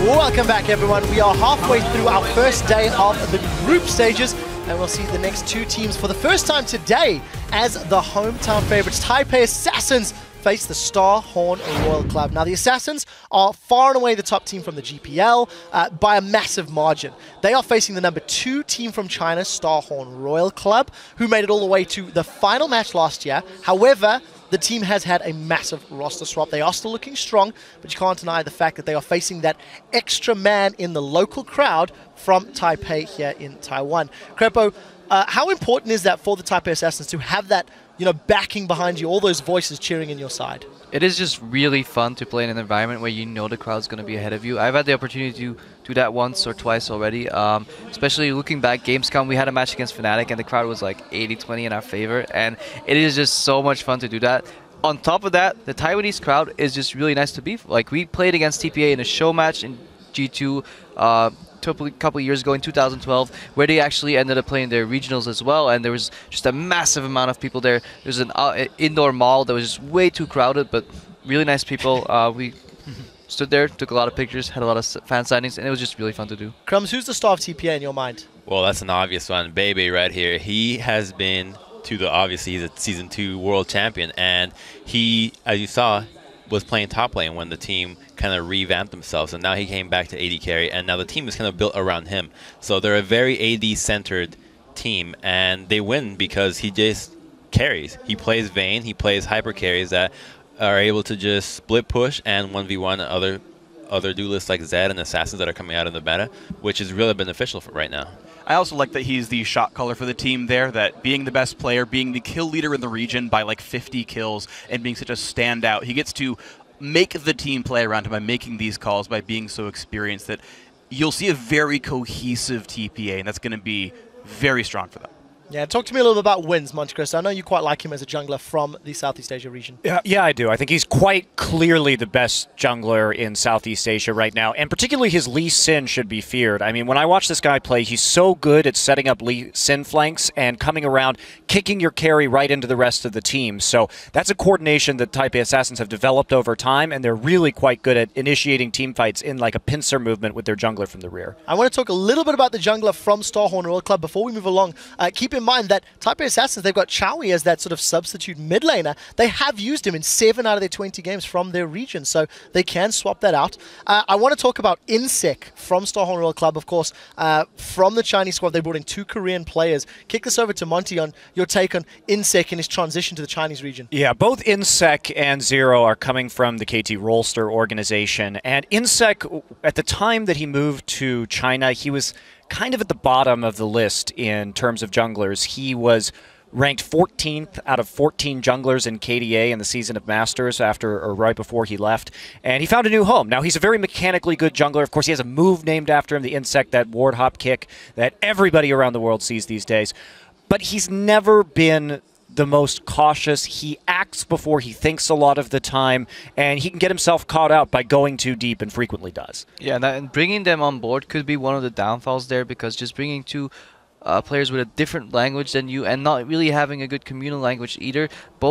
Welcome back, everyone. We are halfway through our first day of the group stages, and we'll see the next two teams for the first time today as the hometown favorites. Taipei Assassins face the Star Horn Royal Club. Now, the Assassins are far and away the top team from the GPL by a massive margin. They are facing the number 2 team from China, Star Horn Royal Club, who made it all the way to the final match last year. However, the team has had a massive roster swap. They are still looking strong, but you can't deny the fact that they are facing that extra man in the local crowd from Taipei here in Taiwan. Crepo, how important is that for the Taipei Assassins to have that, backing behind you, all those voices cheering in your side? It is just really fun to play in an environment where you know the crowd's going to be ahead of you. I've had the opportunity to do that once or twice already. Especially looking back, Gamescom, we had a match against Fnatic and the crowd was like 80-20 in our favor. And it is just so much fun to do that. On top of that, the Taiwanese crowd is just really nice to be. Like, we played against TPA in a show match in G2 a couple of years ago in 2012, where they actually ended up playing their regionals as well, and there was just a massive amount of people there. There's an indoor mall that was just way too crowded, but really nice people. We stood there, took a lot of pictures, had a lot of fan signings, and it was just really fun to do. Crumbs, who's the star of TPA in your mind? Well, that's an obvious one. Bebe right here. He has been obviously he's a Season 2 world champion, and he, as you saw, was playing top lane when the team kind of revamped themselves, and now he came back to AD carry, and now the team is kind of built around him. So they're a very AD-centered team, and they win because he just carries. He plays Vayne, he plays hyper carries that are able to just split push and 1v1 other duelists like Zed and Assassins that are coming out in the meta, which is really beneficial for right now. I also like that he's the shot caller for the team there, that being the best player, being the kill leader in the region by like 50 kills, and being such a standout, he gets to make the team play around him by making these calls, by being so experienced that you'll see a very cohesive TPA, and that's going to be very strong for them. Yeah, talk to me a little bit about Wins, Monte Cristo. I know you quite like him as a jungler from the Southeast Asia region. Yeah, I do. I think he's quite clearly the best jungler in Southeast Asia right now, and particularly his Lee Sin should be feared. I mean, when I watch this guy play, he's so good at setting up Lee Sin flanks and coming around, kicking your carry right into the rest of the team. So that's a coordination that Taipei Assassins have developed over time, and they're really quite good at initiating team fights in like a pincer movement with their jungler from the rear. I want to talk a little bit about the jungler from Star Horn Royal Club before we move along. Keep in mind that Taipei Assassins, they've got Choi as that sort of substitute mid laner. They have used him in 7 out of their 20 games from their region, so they can swap that out. I want to talk about InSec from Star Horn Royal Club, of course. From the Chinese squad, they brought in 2 Korean players. Kick this over to Monty on your take on InSec and his transition to the Chinese region. Yeah, both InSec and Zero are coming from the KT Rolster organization, and InSec, at the time that he moved to China, he was kind of at the bottom of the list in terms of junglers. He was ranked 14th out of 14 junglers in KDA in the Season of Masters after or right before he left, and he found a new home. Now, he's a very mechanically good jungler. Of course, he has a move named after him, the InSec, that ward hop kick that everybody around the world sees these days. But he's never been the most cautious. He acts before he thinks a lot of the time, and he can get himself caught out by going too deep, and frequently does. Yeah, and bringing them on board could be one of the downfalls there, because just bringing 2 players with a different language than you and not really having a good communal language either.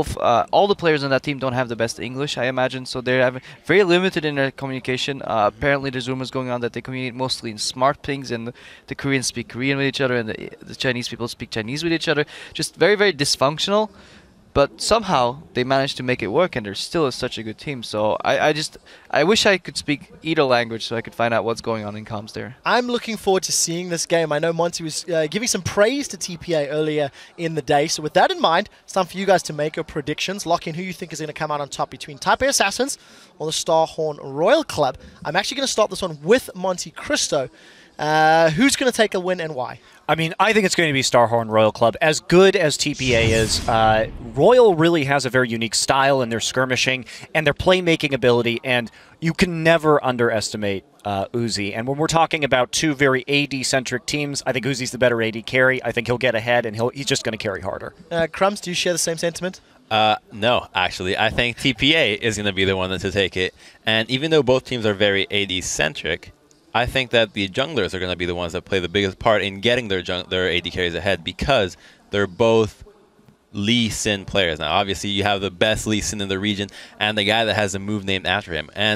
All the players on that team don't have the best English, I imagine, so they're very limited in their communication. Apparently there's rumors going on that they communicate mostly in smart pings, and the Koreans speak Korean with each other and the Chinese people speak Chinese with each other. Just very, very dysfunctional. But somehow they managed to make it work, and they're still such a good team. So I wish I could speak either language so I could find out what's going on in comms there. I'm looking forward to seeing this game. I know Monty was giving some praise to TPA earlier in the day. So with that in mind, it's time for you guys to make your predictions. Lock in who you think is going to come out on top between Taipei Assassins or the Star Horn Royal Club. I'm actually going to start this one with Monte Cristo. Who's going to take a win and why? I mean, I think it's going to be Star Horn Royal Club. As good as TPA is, Royal really has a very unique style in their skirmishing and their playmaking ability, and you can never underestimate Uzi. And when we're talking about 2 very AD-centric teams, I think Uzi's the better AD carry. I think he'll get ahead, and he's just going to carry harder. Crumbs, do you share the same sentiment? No, actually. I think TPA is going to be the one to take it. And even though both teams are very AD-centric, I think that the junglers are going to be the ones that play the biggest part in getting their AD carries ahead, because they're both Lee Sin players. Now, obviously, you have the best Lee Sin in the region and the guy that has a move named after him. And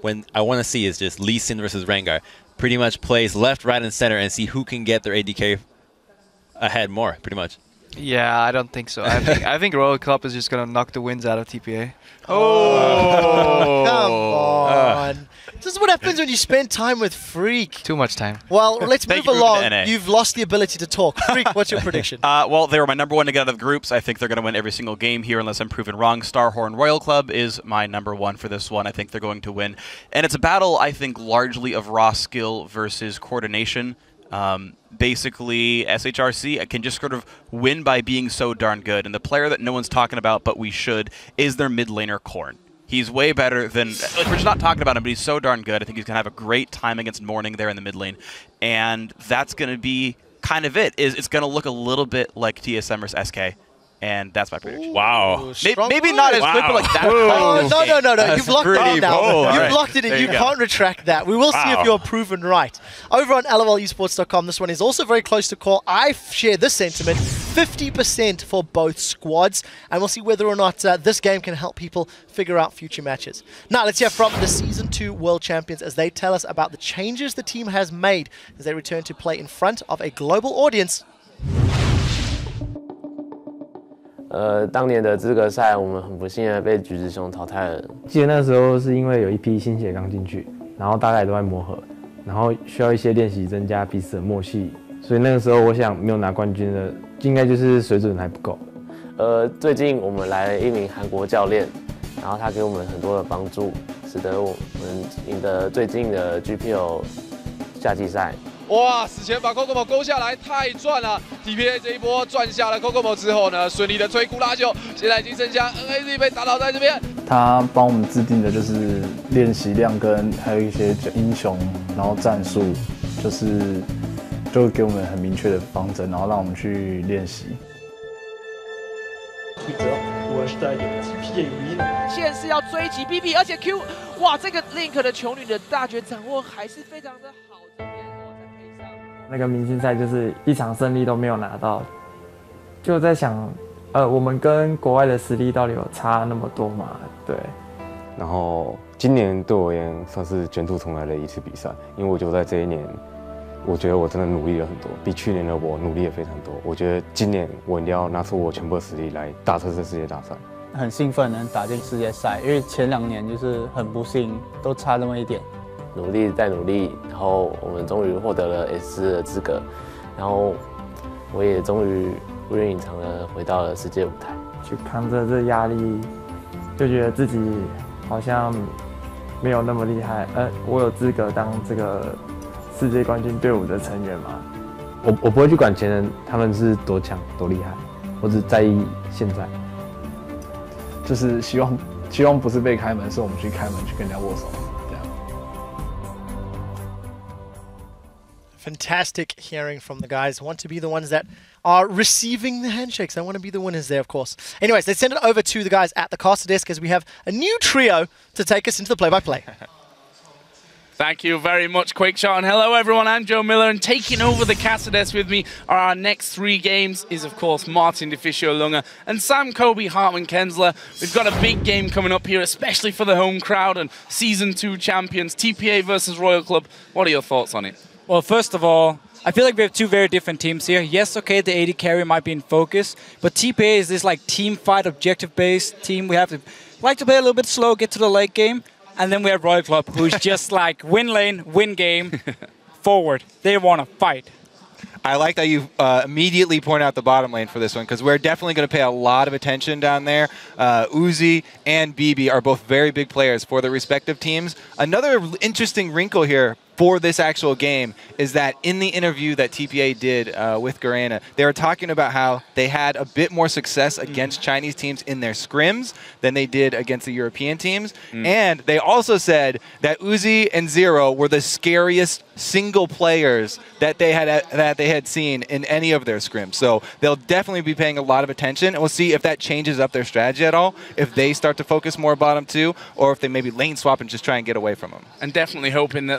when I want to see is just Lee Sin versus Rengar. Pretty much plays left, right, and center and see who can get their AD carry ahead more, pretty much. Yeah, I don't think so. I think Royal Club is just gonna knock the wins out of TPA. Oh, come on. This is what happens when you spend time with Freak. Too much time. Well, let's move along. NA. You've lost the ability to talk. Freak, what's your prediction? Well, they were my #1 to get out of the groups. I think they're going to win every single game here unless I'm proven wrong. Starhorn Royal Club is my #1 for this one. I think they're going to win. And it's a battle, I think, largely of raw skill versus coordination. Basically, SHRC can just sort of win by being so darn good. And the player that no one's talking about, but we should, is their mid laner, Korn. He's way better than, like, we're just not talking about him, but he's so darn good. I think he's going to have a great time against Morning there in the mid lane. And that's going to be kind of it. It's going to look a little bit like TSM versus SK. And that's my prediction. Wow. Maybe not as quick, but like that. Oh, no. You've locked it in now. bold. You've locked it in. You can't retract that. We will see if you're proven right. Over on LOLesports.com, this one is also very close to call. I share this sentiment, 50% for both squads. And we'll see whether or not this game can help people figure out future matches. Now, let's hear from the Season 2 World Champions as they tell us about the changes the team has made as they return to play in front of a global audience. 当年的资格赛，我们很不幸的被橘子熊淘汰了。 记得那时候是因为有一批新血刚进去，然后大家也都在磨合，然后需要一些练习增加彼此的默契，所以那个时候我想没有拿冠军的，应该就是水准还不够。 最近我们来了一名韩国教练，然后他给我们很多的帮助，使得我们赢得最近的 GPO 夏季赛。 哇！死前把 Kokomo 勾下来，太赚了 ！TPA 这一波赚下了 Kokomo 之后呢，顺利的摧枯拉朽，现在已经剩下 NAZ 被打倒在这边。 他帮我们制定的就是练习量跟还有一些英雄，然后战术，就给我们很明确的方针，然后让我们去练习。 我是在有 TPA 赢，现在是要追击 Bebe， 而且 Q， 哇，这个 Link 的球女的大绝掌握还是非常的好。 那个明星赛就是一场胜利都没有拿到，就在想，我们跟国外的实力到底有差那么多吗？对。 然后今年对我而言算是卷土重来的一次比赛，因为我觉得在这一年，我觉得我真的努力了很多，比去年的我努力了非常多。我觉得今年我一定要拿出我全部的实力来打这次世界大赛。 很兴奋能打进世界赛，因为前2年就是很不幸，都差那么一点。 努力再努力，然后我们终于获得了 S 的资格，然后我也终于不愿隐藏的回到了世界舞台。 去扛着这压力，就觉得自己好像没有那么厉害。我有资格当这个世界冠军队伍的成员吗？ 我不会去管前人他们是多强多厉害，我只在意现在。 就是希望不是被开门，是我们去开门去跟人家握手。 Fantastic hearing from the guys. Want to be the ones that are receiving the handshakes. I want to be the winners there, of course. Anyways, let's send it over to the guys at the caster desk as we have a new trio to take us into the play-by-play. Thank you very much, Quickshot. And hello, everyone. I'm Joe Miller. And taking over the caster desk with me are our next 3 games is, of course, Martin DeFiscio Lunga and Sam Kobe Hartman Kensler. We've got a big game coming up here, especially for the home crowd and Season 2 champions, TPA versus Royal Club. What are your thoughts on it? Well, first of all, I feel like we have 2 very different teams here. Yes, okay, the AD carry might be in focus, but TPA is this like team fight, objective-based team. We have to like to play a little bit slow, get to the late game, and then we have Royal Club, who's just like win lane, win game, forward. They want to fight. I like that you immediately point out the bottom lane for this one because we're definitely going to pay a lot of attention down there. Uzi and Bebe are both very big players for their respective teams. Another interesting wrinkle here for this actual game is that in the interview that TPA did with Garena, they were talking about how they had a bit more success against Chinese teams in their scrims than they did against the European teams. And they also said that Uzi and Zero were the scariest single players that they had seen in any of their scrims. So they'll definitely be paying a lot of attention, and we'll see if that changes up their strategy at all, if they start to focus more bottom 2, or if they maybe lane swap and just try and get away from them. And definitely hoping that they're not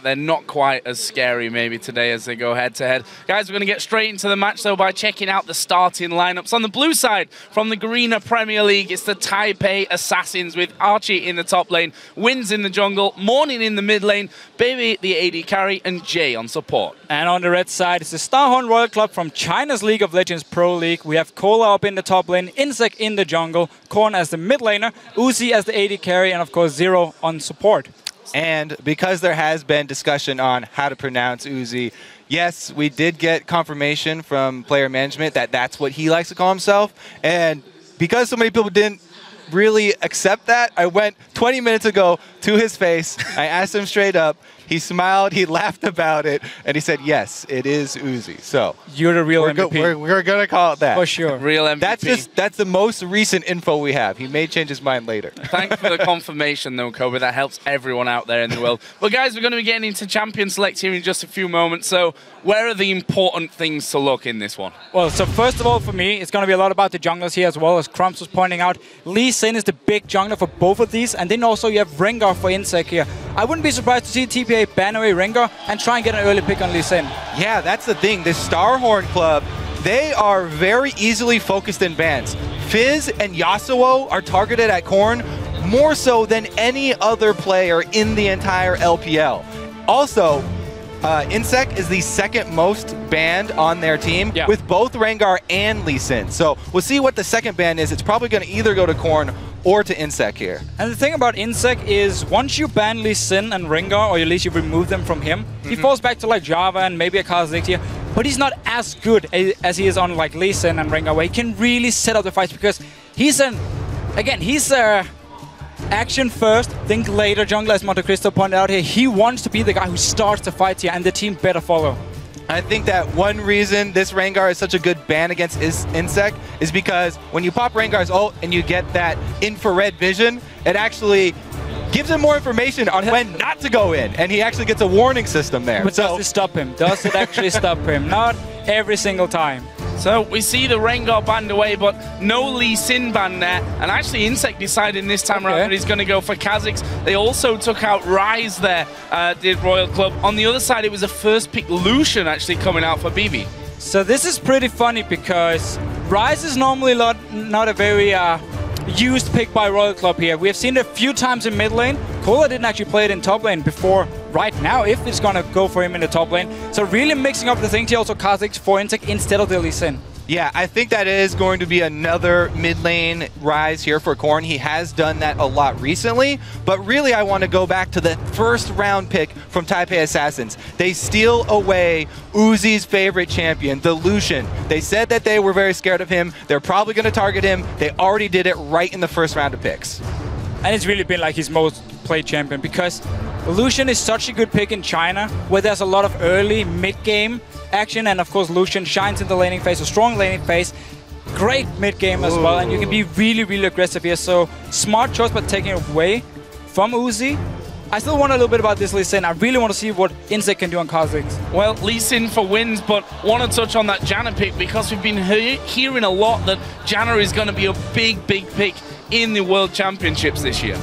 not quite as scary maybe today as they go head-to-head. Guys, we're going to get straight into the match, though, by checking out the starting lineups. On the blue side, from the Garena Premier League, it's the Taipei Assassins with Achie in the top lane, Wins in the jungle, Morning in the mid lane, Bebe the AD carry, and Jiang on support. And on the red side, it's the Starhorn Royal Club from China's League of Legends Pro League. We have Cola up in the top lane, InSec in the jungle, Korn as the mid laner, Uzi as the AD carry, and of course Zero on support. And because there has been discussion on how to pronounce Uzi, yes, we did get confirmation from player management that that's what he likes to call himself. And because so many people didn't really accept that, I went 20 minutes ago to his face. I asked him straight up. He smiled, he laughed about it, and he said, yes, it is Uzi. So you're the real MVP. We're going to call it that. For sure. Real MVP. That's the most recent info we have. He may change his mind later. Thanks for the confirmation, though, Kobe. That helps everyone out there in the world. But, guys, we're going to be getting into Champion Select here in just a few moments. So where are the important things to look in this one? Well, so first of all, for me, it's going to be a lot about the junglers here as well, as Crumbs was pointing out. Lee Sin is the big jungler for both of these, and then also you have Rengar for InSec here. I wouldn't be surprised to see TPA ban away Rengar and try and get an early pick on Lee Sin. Yeah, that's the thing. This Starhorn Club, they are very easily focused in bans. Fizz and Yasuo are targeted at Korn more so than any other player in the entire LPL. Also, InSec is the second most banned on their team with both Rengar and Lee Sin. So we'll see what the second ban is. It's probably going to either go to Korn or to InSec here. And the thing about InSec is once you ban Lee Sin and Rengar, or at least you remove them from him, he falls back to like Java and maybe a Kha'Zix here, but he's not as good as he is on like Lee Sin and Rengar, where he can really set up the fights because he's he's action first, think later jungler, as Monte Cristo pointed out here. He wants to be the guy who starts the fight here, and the team better follow. I think that one reason this Rengar is such a good ban against InSec is because when you pop Rengar's ult and you get that infrared vision, it actually gives him more information on when not to go in, and he actually gets a warning system there. But does it stop him? Does it actually stop him? Not every single time. So we see the Rengar banned away, but no Lee Sin ban there. And actually, InSec decided this time around that he's going to go for Kha'Zix. They also took out Ryze there, did Royal Club. On the other side, it was a first pick Lucian actually coming out for Bebe. So this is pretty funny because Ryze is normally not a very used pick by Royal Club here. We have seen it a few times in mid lane. Cola didn't actually play it in top lane before right now, if it's going to go for him in the top lane. So really mixing up the things here, also Kha'Zix for InSec instead of the Lee Sin. Yeah, I think that is going to be another mid lane rise here for Korn. He has done that a lot recently, but really I want to go back to the first round pick from Taipei Assassins. They steal away Uzi's favorite champion, the Lucian. They said that they were very scared of him. They're probably going to target him. They already did it right in the first round of picks. And it's really been like his most played champion because Lucian is such a good pick in China where there's a lot of early mid-game action, and of course Lucian shines in the laning phase, a strong laning phase, great mid-game as well, and you can be really, really aggressive here. So smart choice by taking it away from Uzi. I still want a little bit about this Lee Sin. I really want to see what InSec can do on Kha'Zix. Well, Lee Sin for wins, but want to touch on that Janna pick because we've been hearing a lot that Janna is going to be a big, big pick in the World Championships this year.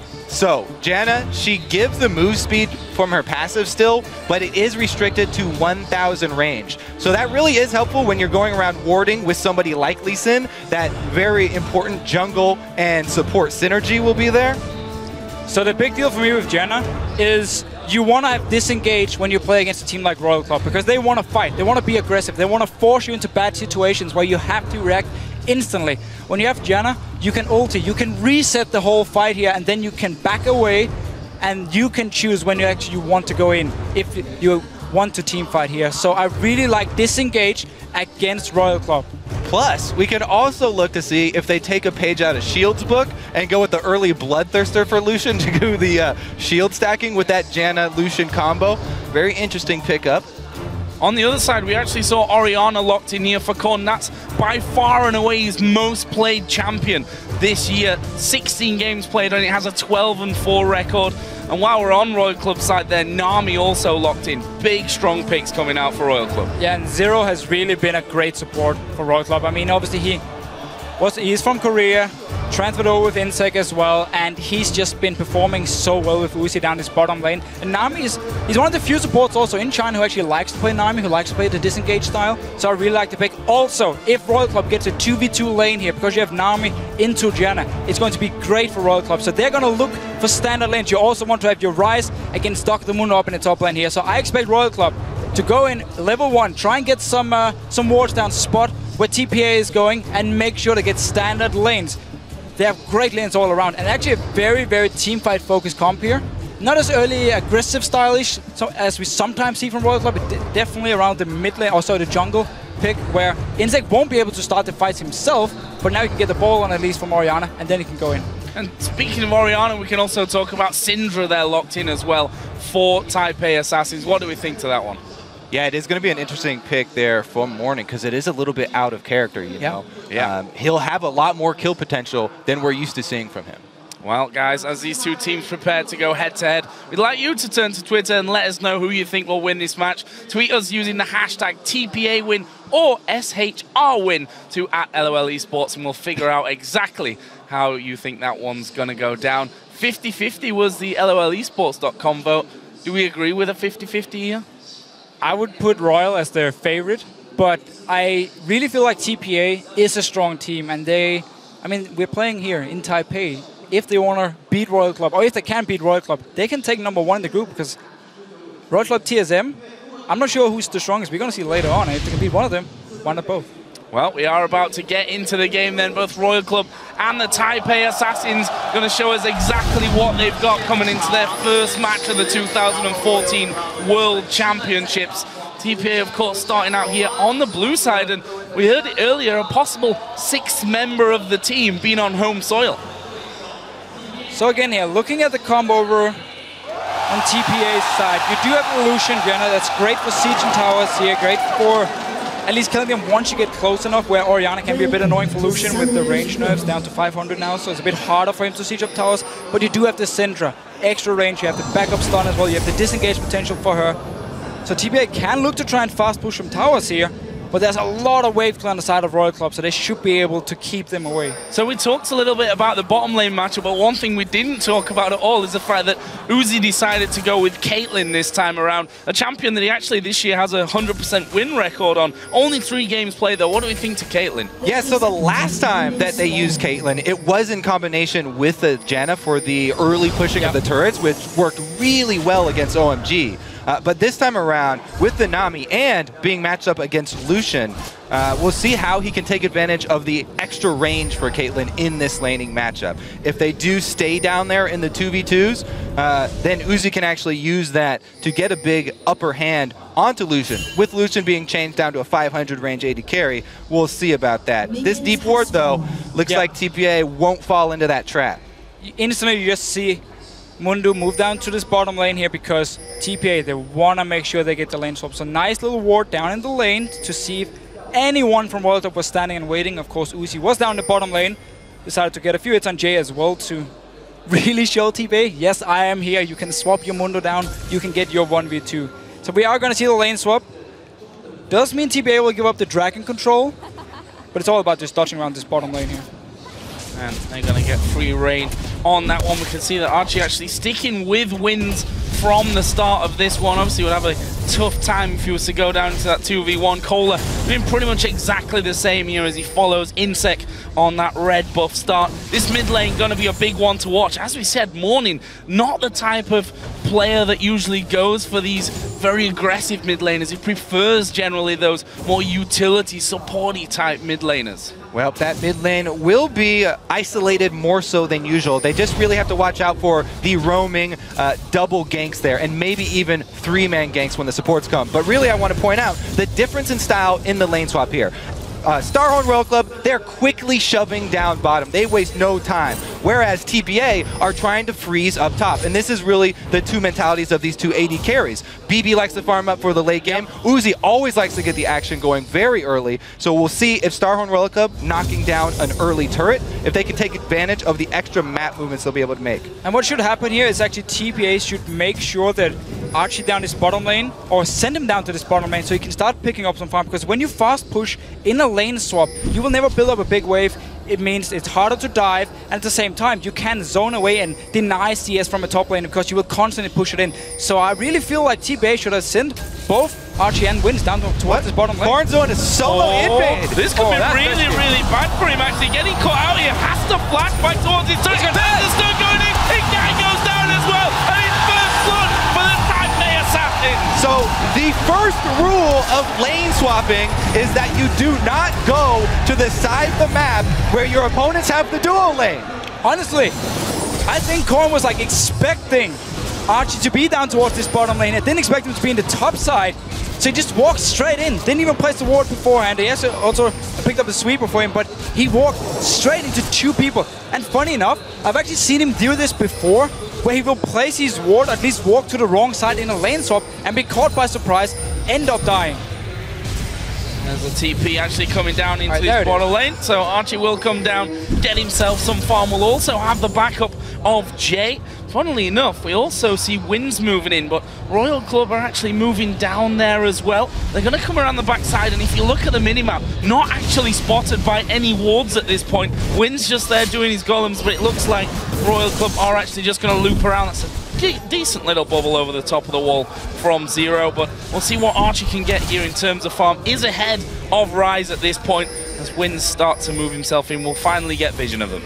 So, Janna, she gives the move speed from her passive still, but it is restricted to 1,000 range. So that really is helpful when you're going around warding with somebody like Lee Sin. That very important jungle and support synergy will be there. So the big deal for me with Janna is you want to have disengaged when you play against a team like Royal Club because they want to fight, they want to be aggressive, they want to force you into bad situations where you have to react instantly. When you have Janna, you can ulti, you can reset the whole fight here, and then you can back away and you can choose when you actually want to go in if you want to team fight here. So I really like disengage against Royal Club. Plus, we can also look to see if they take a page out of Shield's book and go with the early Bloodthirster for Lucian to do the shield stacking with that Janna-Lucian combo. Very interesting pickup. On the other side, we actually saw Orianna locked in here for Korn. That's by far and away his most played champion this year. 16 games played, and it has a 12-4 record. And while we're on Royal Club side there, Nami also locked in. Big, strong picks coming out for Royal Club. Yeah, and Zero has really been a great support for Royal Club. I mean, obviously he's from Korea, transferred over with InSec as well, and he's just been performing so well with Uzi down his bottom lane. And Nami he's one of the few supports also in China who actually likes to play Nami, who likes to play the disengage style. So I really like the pick. Also, if Royal Club gets a 2v2 lane here, because you have Nami into Jian, it's going to be great for Royal Club. So they're going to look for standard lanes. You also want to have your Ryze against Dr. Moon up in the top lane here. So I expect Royal Club to go in level 1, try and get some wards down, spot where TPA is going, and make sure to get standard lanes. They have great lanes all around, and actually a very, very teamfight focused comp here. Not as early aggressive stylish as we sometimes see from Royal Club, but definitely around the mid lane, also the jungle pick, where InSec won't be able to start the fights himself, but now he can get the ball on at least from Orianna, and then he can go in. And speaking of Orianna, we can also talk about Syndra there locked in as well for Taipei Assassins. What do we think to that one? Yeah, it is going to be an interesting pick there for Morning because it is a little bit out of character, you know. Yeah. He'll have a lot more kill potential than we're used to seeing from him. Well, guys, as these two teams prepare to go head-to-head, we'd like you to turn to Twitter and let us know who you think will win this match. Tweet us using the hashtag TPAWin or SHRWin to @LOLesports, and we'll figure out exactly how you think that one's going to go down. 50-50 was the LOLesports.com vote. Do we agree with a 50-50 here? I would put Royal as their favorite, but I really feel like TPA is a strong team, and we're playing here in Taipei. If they want to beat Royal Club, or if they can beat Royal Club, they can take #1 in the group, because Royal Club TSM, I'm not sure who's the strongest. We're going to see later on. If they can beat one of them, why not both? Well, we are about to get into the game then. Both Royal Club and the Taipei Assassins going to show us exactly what they've got coming into their first match of the 2014 World Championships. TPA, of course, starting out here on the blue side, and we heard it earlier, a possible 6th member of the team being on home soil. So again here, looking at the combo over on TPA's side, you do have Illusion, Vienna. That's great for Siege and Towers here, great for at least killing them once you get close enough, where Orianna can be a bit annoying for Lucian with the range nerfs down to 500 now, so it's a bit harder for him to siege up towers. But you do have the Syndra, extra range, you have the backup stun as well, you have the disengage potential for her. So TPA can look to try and fast push from towers here, but there's a lot of wave clear on the side of Royal Club, so they should be able to keep them away. So we talked a little bit about the bottom lane matchup, but one thing we didn't talk about at all is the fact that Uzi decided to go with Caitlyn this time around, a champion that he actually this year has a 100% win record on. Only 3 games played though. What do we think to Caitlyn? Yeah, so the last time that they used Caitlyn, it was in combination with the Janna for the early pushing of the turrets, which worked really well against OMG. But this time around, with the Nami and being matched up against Lucian, we'll see how he can take advantage of the extra range for Caitlyn in this laning matchup. If they do stay down there in the 2v2s, then Uzi can actually use that to get a big upper hand onto Lucian. With Lucian being changed down to a 500 range AD carry, we'll see about that. This deep ward, though, looks like TPA won't fall into that trap. Instantly, you just see Mundu move down to this bottom lane here, because TPA, they want to make sure they get the lane swap. So nice little ward down in the lane to see if anyone from Royal Club was standing and waiting. Of course, Uzi was down the bottom lane. Decided to get a few hits on Jay as well to really show TPA, yes, I am here. You can swap your Mundo down. You can get your 1v2. So we are going to see the lane swap. Does mean TPA will give up the dragon control, but it's all about just dodging around this bottom lane here. And they're going to get free reign on that one. We can see that Achie actually sticking with wins from the start of this one. Obviously, would have a tough time if he was to go down to that 2v1. Kohler doing pretty much exactly the same here as he follows InSec on that red buff start. This mid lane going to be a big one to watch. As we said, Morning, not the type of player that usually goes for these very aggressive mid laners. He prefers generally those more utility, supporty type mid laners. Well, that mid lane will be isolated more so than usual. They just really have to watch out for the roaming double ganks there, and maybe even 3-man ganks when the supports come. But really, I want to point out the difference in style in the lane swap here. Starhorn Royal Club, they're quickly shoving down bottom. They waste no time. Whereas TPA are trying to freeze up top. And this is really the two mentalities of these two AD carries. Bebe likes to farm up for the late game. Uzi always likes to get the action going very early. So we'll see if Starhorn Royal Club knocking down an early turret, if they can take advantage of the extra map movements they'll be able to make. And what should happen here is actually TPA should make sure that Achie down this bottom lane, or send him down to this bottom lane so he can start picking up some farm, because when you fast push in a lane swap, you will never build up a big wave it means it's harder to dive, and at the same time, you can zone away and deny CS from a top lane because you will constantly push it in. So I really feel like TPA should have sent both Achie and Wins down towards this bottom lane. Corn Zone is solo invade. This could be really, really bad for him, actually. Getting caught out here, has to flash back towards his turret. There's the stun going in. Ignite goes down as well. And it's first blood for the Taipei Assassins. So the first rule of lane swapping is that you do not go to the side of the map where your opponents have the duo lane. Honestly, I think Corn was like expecting Achie to be down towards this bottom lane. I didn't expect him to be in the top side. So he just walked straight in. Didn't even place the ward beforehand. He also picked up the sweeper for him, but he walked straight into two people. And funny enough, I've actually seen him do this before, where he will place his ward, at least walk to the wrong side in a lane swap, and be caught by surprise, end up dying. There's a TP actually coming down into his bottom lane, so Achie will come down, get himself some farm. Will also have the backup of Chieh. Funnily enough, we also see Wins moving in, but Royal Club are actually moving down there as well. They're going to come around the backside, and if you look at the minimap, not actually spotted by any wards at this point. Wins just there doing his golems, but it looks like Royal Club are actually just going to loop around. That's a decent little bubble over the top of the wall from Zero, but we'll see what Achie can get here in terms of farm. Is ahead of Rise at this point. As Wins start to move himself in, we'll finally get vision of them.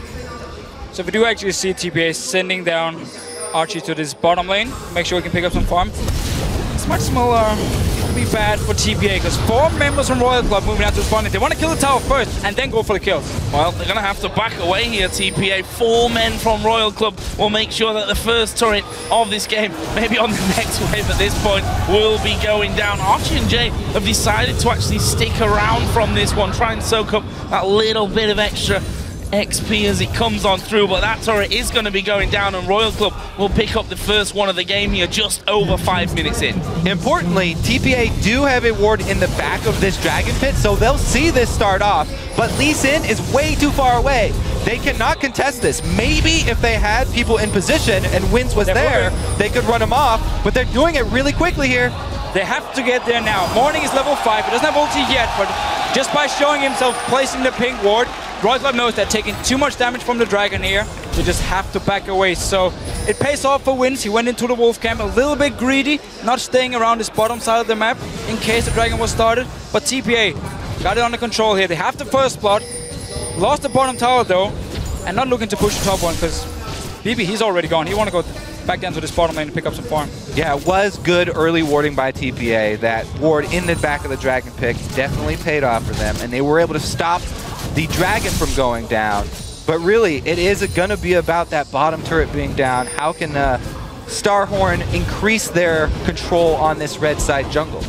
So we do actually see TPA sending down Achie to this bottom lane. Make sure we can pick up some farm. It's much smaller. It'll be bad for TPA because 4 members from Royal Club moving out to the spawn. They want to kill the tower first and then go for the kills. Well, they're going to have to back away here, TPA. 4 men from Royal Club will make sure that the first turret of this game, maybe on the next wave at this point, will be going down. Achie and Jay have decided to actually stick around from this one, try and soak up that little bit of extra XP as it comes on through, but that turret is going to be going down, and Royal Club will pick up the first one of the game here just over 5 minutes in. Importantly, TPA do have a ward in the back of this Dragon Pit, so they'll see this start off, but Lee Sin is way too far away. They cannot contest this. Maybe if they had people in position and Wins was there, they could run him off, but they're doing it really quickly here. They have to get there now. Morning is level 5. He doesn't have ulti yet, but just by showing himself placing the pink ward, Royal Club knows that taking too much damage from the dragon here, they just have to back away. So it pays off for Wins. He went into the wolf camp a little bit greedy, not staying around this bottom side of the map in case the dragon was started. But TPA got it under control here. They have the first blood, lost the bottom tower though, and not looking to push the top one because Bebe, he's already gone. He want to go back down to this bottom lane and pick up some farm. Yeah, it was good early warding by TPA. That ward in the back of the dragon pick definitely paid off for them, and they were able to stop the dragon from going down. But really, it is going to be about that bottom turret being down. How can Starhorn increase their control on this red side jungle?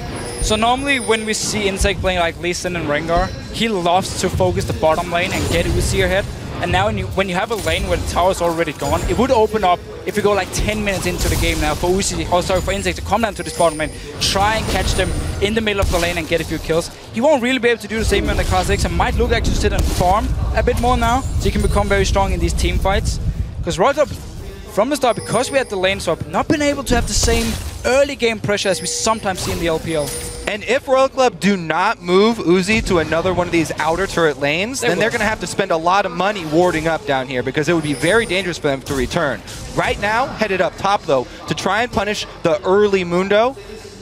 So normally when we see InSec playing like Lee Sin and Rengar, he loves to focus the bottom lane and get Uzi ahead. And now when you have a lane where the tower's already gone, it would open up if we go like 10 minutes into the game now for Uzi, oh sorry, for InSec to come down to this bottom lane, try and catch them in the middle of the lane and get a few kills. He won't really be able to do the same on the Class X and might look actually to sit and farm a bit more now, so he can become very strong in these team fights. Because Royal Club, from the start, because we had the lane swap, not been able to have the same early game pressure as we sometimes see in the LPL. And if Royal Club do not move Uzi to another one of these outer turret lanes, then they're going to have to spend a lot of money warding up down here because it would be very dangerous for them to return. Right now, headed up top though, to try and punish the early Mundo.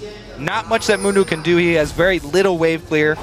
Not much that Mundo can do. He has very little wave clear.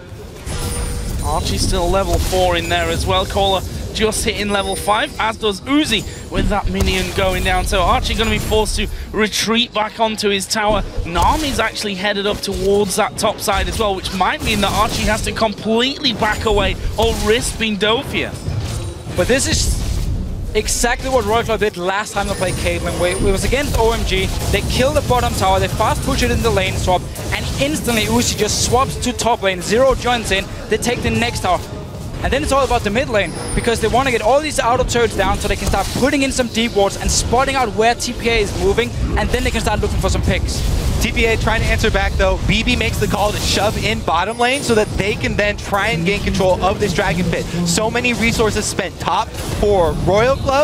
Achie's still level 4 in there as well. Caller just hitting level 5, as does Uzi with that minion going down. So Achie going to be forced to retreat back onto his tower. Nami's actually headed up towards that top side as well, which might mean that Achie has to completely back away or risk being dove here. But this is exactly what Royal Club did last time they played Caitlyn. It was against OMG. They kill the bottom tower, they fast push it in the lane swap, and instantly Uzi just swaps to top lane. Zero joins in, they take the next tower. And then it's all about the mid lane, because they want to get all these outer turrets down so they can start putting in some deep wards and spotting out where TPA is moving, and then they can start looking for some picks. TPA trying to answer back though. Bebe makes the call to shove in bottom lane so that they can then try and gain control of this dragon pit. So many resources spent top for Royal Club.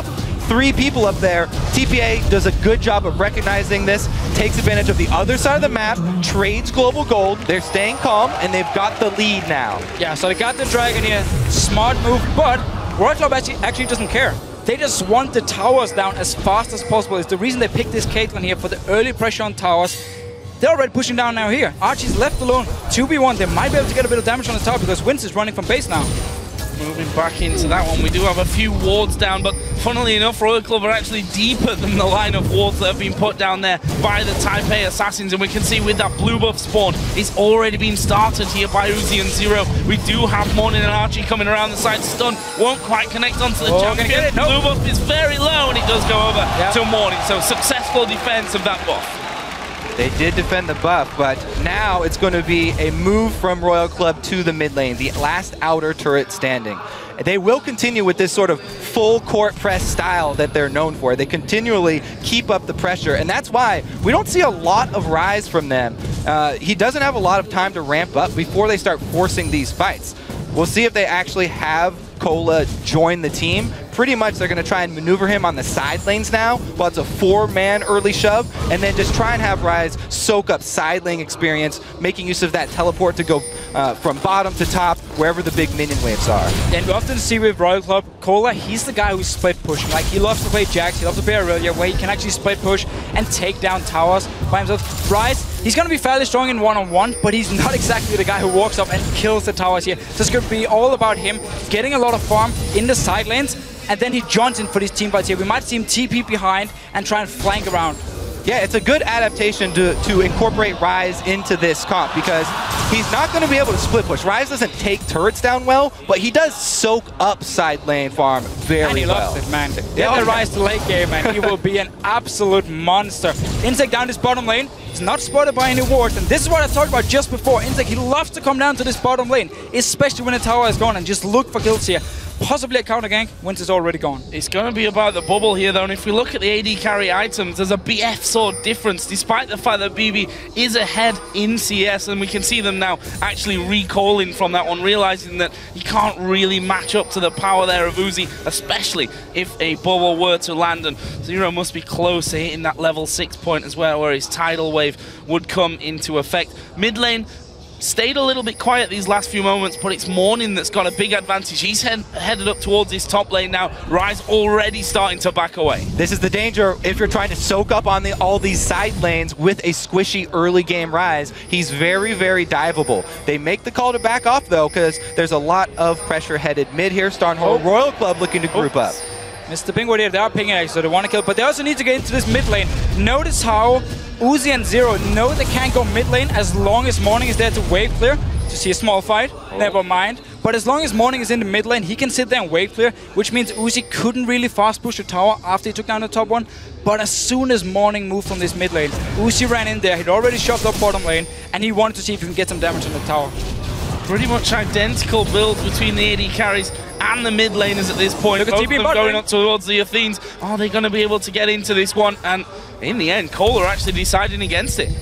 3 people up there. TPA does a good job of recognizing this, takes advantage of the other side of the map, trades global gold. They're staying calm, and they've got the lead now. Yeah, so they got the dragon here. Smart move, but Royal Club actually doesn't care. They just want the towers down as fast as possible. It's the reason they picked this Caitlyn here, for the early pressure on towers. They're already pushing down now here. Archie's left alone. 2v1. They might be able to get a bit of damage on the tower because Vince is running from base now. Moving back into that one, we do have a few wards down, but funnily enough, Royal Club are actually deeper than the line of wards that have been put down there by the Taipei Assassins, and we can see with that blue buff spawn, it's already been started here by Uzi and Zero. We do have Morning and Archie coming around the side. Stun won't quite connect onto the champion. Blue buff is very low, and it does go over to Morning, so successful defense of that buff. They did defend the buff, but now it's going to be a move from Royal Club to the mid lane, the last outer turret standing. They will continue with this sort of full court press style that they're known for. They continually keep up the pressure, and that's why we don't see a lot of rise from them. He doesn't have a lot of time to ramp up before they start forcing these fights. We'll see if they actually have Cola join the team. Pretty much they're going to try and maneuver him on the side lanes now, while it's a 4-man early shove, and then just try and have Rise soak up side lane experience, making use of that teleport to go from bottom to top, wherever the big minion waves are. And we often see with Royal Club, Cola, he's the guy who's split pushing. Like, he loves to play Jax, he loves to play Aurelia, where he can actually split push and take down towers by himself. Rise, he's going to be fairly strong in one-on-one, but he's not exactly the guy who walks up and kills the towers here. So it's going to be all about him getting a lot of farm in the side lanes, and then he joins in for these team fights here. We might see him TP behind and try and flank around. Yeah, it's a good adaptation to incorporate Rise into this comp, because he's not going to be able to split push. Rise doesn't take turrets down well, but he does soak up side lane farm very well. And he loves it, man. Get the Rise to late game, and he will be an absolute monster. InSec down this bottom lane. He's not spotted by any wards, and this is what I talked about just before. InSec, he loves to come down to this bottom lane, especially when the tower is gone, and just look for kills here. Possibly a counter gank, once it's already gone. It's going to be about the bubble here, though, and if we look at the AD carry items, there's a BF sword difference, despite the fact that Bebe is ahead in CS, and we can see them now actually recalling from that one, realizing that you can't really match up to the power there of Uzi, especially if a bubble were to land, and Zero must be close to hitting that level 6 point as well, where his tidal wave would come into effect. Mid lane stayed a little bit quiet these last few moments, but it's Morning that's got a big advantage. He's headed up towards his top lane now. Rise already starting to back away. This is the danger if you're trying to soak up on all these side lanes with a squishy early game Rise. He's very, very diveable. They make the call to back off, though, because there's a lot of pressure headed mid here. Starnhole Royal Club looking to group up. Mr. Pingwood here, they are pinging, so they want to kill, but they also need to get into this mid lane. Notice how Uzi and Zero know they can't go mid lane as long as Morning is there to wave clear. To see a small fight, never mind. But as long as Morning is in the mid lane, he can sit there and wave clear, which means Uzi couldn't really fast push the tower after he took down the top one. But as soon as Morning moved from this mid lane, Uzi ran in there, he'd already shoved up bottom lane, and he wanted to see if he can get some damage on the tower. Pretty much identical builds between the AD carries and the mid laners at this point. Both of them going up towards the Athenes. Are they going to be able to get into this one? And in the end, Cole are actually deciding against it.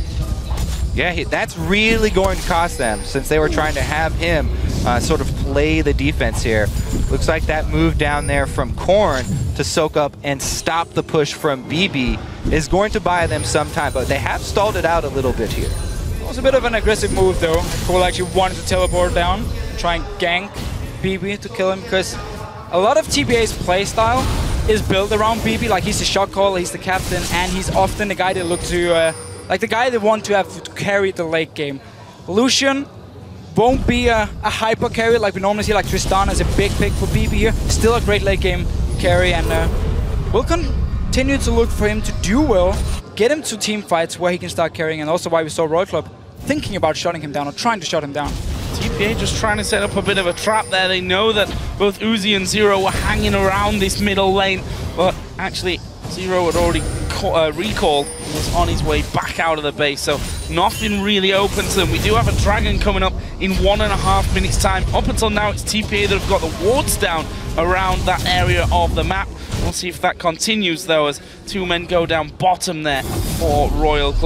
Yeah, that's really going to cost them, since they were trying to have him sort of play the defense here. Looks like that move down there from Korn to soak up and stop the push from BB is going to buy them some time, but they have stalled it out a little bit here. It was a bit of an aggressive move, though. Cole actually wanted to teleport down, try and gank BB to kill him, because a lot of TPA's playstyle is built around BB. Like, he's the shot caller, he's the captain, and he's often the guy they look to, like the guy they want to have to carry the late game. Lucian won't be a hyper carry like we normally see, like Tristana is a big pick for BB here. Still a great late game carry, and we'll continue to look for him to do well, get him to team fights where he can start carrying, and also why we saw Royal Club thinking about shutting him down or trying to shut him down. TPA just trying to set up a bit of a trap there. They know that both Uzi and Zero were hanging around this middle lane, but actually Zero had already recalled and was on his way back out of the base, so nothing really open to them. We do have a dragon coming up in 1.5 minutes time. Up until now, it's TPA that have got the wards down around that area of the map. We'll see if that continues, though, as 2 men go down bottom there for Royal Club.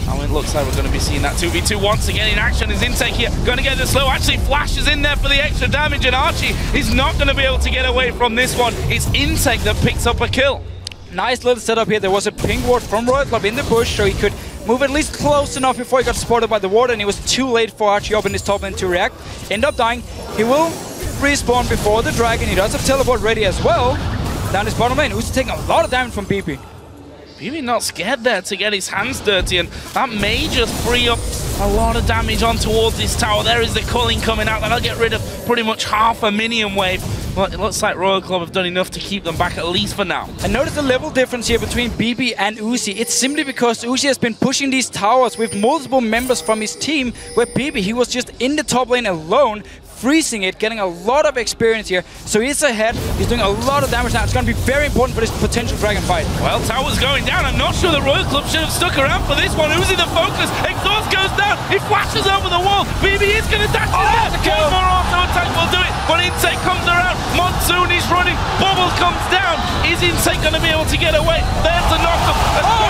And it looks like we're going to be seeing that 2v2 once again in action as InSec here. Going to get the slow. Actually flashes in there for the extra damage, and Achie is not going to be able to get away from this one. It's InSec that picks up a kill. Nice little setup here. There was a ping ward from Royal Club in the bush, so he could move at least close enough before he got spotted by the ward, and it was too late for Achie up in his top lane to react. End up dying. He will respawn before the dragon. He does have teleport ready as well. Down his bottom lane, who's taking a lot of damage from Bebe. Bebe not scared there to get his hands dirty, and that may just free up a lot of damage on towards this tower. There is the culling coming out. That'll get rid of pretty much half a minion wave. But it looks like Royal Club have done enough to keep them back, at least for now. And notice the level difference here between Bebe and Uzi. It's simply because Uzi has been pushing these towers with multiple members from his team, where Bebe, he was just in the top lane alone, freezing it, getting a lot of experience here. So he's ahead, he's doing a lot of damage now. It's going to be very important for this potential dragon fight. Well, tower's going down. I'm not sure the Royal Club should have stuck around for this one. Uzi the focus, exhaust goes down, he flashes over the wall. Bebe is going to dash in there. One more auto attack will do it, but InSec comes around. Monsoon is running, Bubble comes down. Is InSec going to be able to get away? There's the knock-up.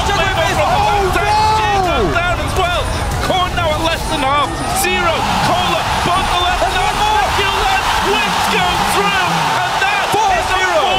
Jiang goes down as well. Korn now at less than half. Zero, Cola, both the left and half. Wins goes through, and that is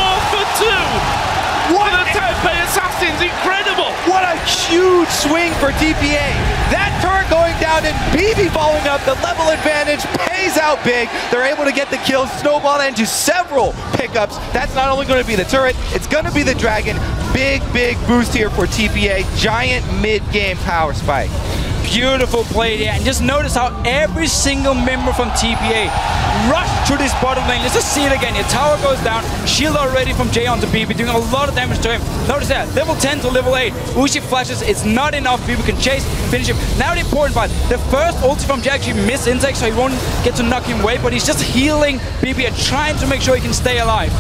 a 4 for 2. What the Taipei Assassins, incredible! What a huge swing for TPA. That turret going down and Bebe following up. The level advantage pays out big. They're able to get the kill, snowball into several pickups. That's not only going to be the turret, it's going to be the dragon. Big boost here for TPA. Giant mid-game power spike. Beautiful play there, and just notice how every single member from TPA rushed to this bottom lane. Let's just see it again. Your tower goes down, shield already from Jiang onto Bebe, doing a lot of damage to him. Notice that, level 10 to level 8. Uzi flashes, it's not enough. Bebe can chase, finish him. Now the important part, the first ulti from Jiang actually missed InSec, so he won't get to knock him away, but he's just healing Bebe and trying to make sure he can stay alive.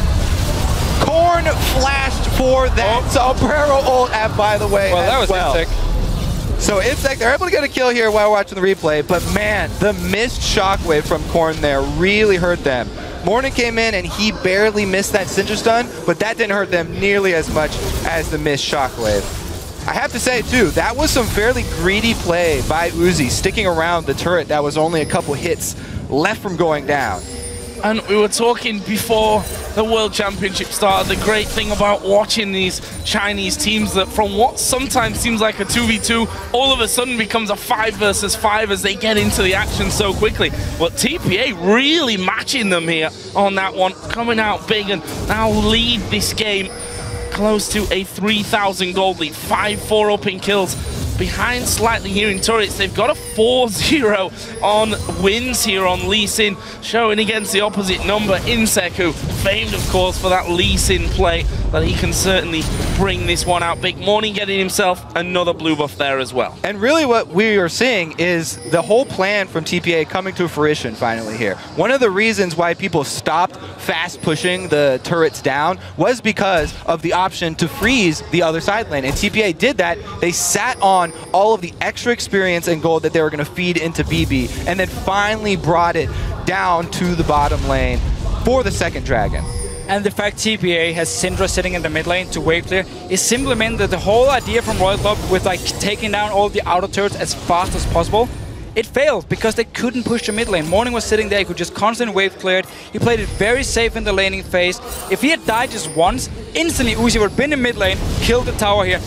Korn flashed for that Sombrero ult, and by the way, well, that was InSec. So InSec, they're able to get a kill here while watching the replay, but man, the missed shockwave from Korn there really hurt them. Morning came in and he barely missed that Cinder Stun, but that didn't hurt them nearly as much as the missed shockwave. I have to say too, that was some fairly greedy play by Uzi, sticking around the turret that was only a couple hits left from going down. And we were talking before the World Championship started, the great thing about watching these Chinese teams, that from what sometimes seems like a 2v2, all of a sudden becomes a 5 versus 5 as they get into the action so quickly. But TPA really matching them here on that one, coming out big and now lead this game close to a 3,000 gold lead, 5-4 up in kills. Behind slightly here in turrets, they've got a 4-0 on wins here on Lee Sin, showing against the opposite number, InSec, who famed, of course, for that Lee Sin play, that he can certainly bring this one out big. Morning getting himself another blue buff there as well. And really what we are seeing is the whole plan from TPA coming to fruition finally here. One of the reasons why people stopped fast pushing the turrets down was because of the option to freeze the other side lane, and TPA did that. They sat on all of the extra experience and gold that they were going to feed into Bebe, and then finally brought it down to the bottom lane for the second dragon. And the fact TPA has Syndra sitting in the mid lane to wave clear is simply meant that the whole idea from Royal Club with like taking down all the outer turrets as fast as possible, it failed because they couldn't push the mid lane. Morning was sitting there, he could just constantly wave clear it. He played it very safe in the laning phase. If he had died just once, instantly Uzi would have been in mid lane, killed the tower here.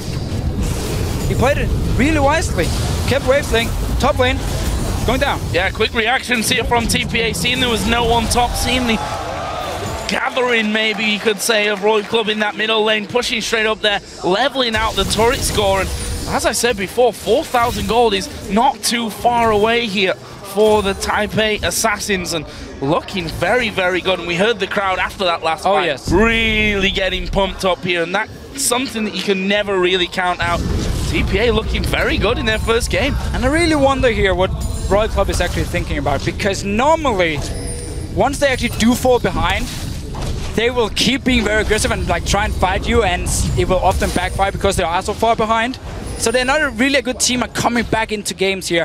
He played it really wisely. Kept wave playing, top lane, going down. Yeah, quick reactions here from TPA, seeing there was no one top, seeing the gathering, maybe you could say, of Royal Club in that middle lane, pushing straight up there, leveling out the turret score. And as I said before, 4,000 gold is not too far away here for the Taipei Assassins, and looking very, very good. And we heard the crowd after that last fight, yes, really getting pumped up here, and that's something that you can never really count out. TPA looking very good in their first game. And I really wonder here what Royal Club is actually thinking about, because normally, once they actually do fall behind, they will keep being very aggressive and like try and fight you, and it will often backfire because they are so far behind. So they're not really a good team at coming back into games here.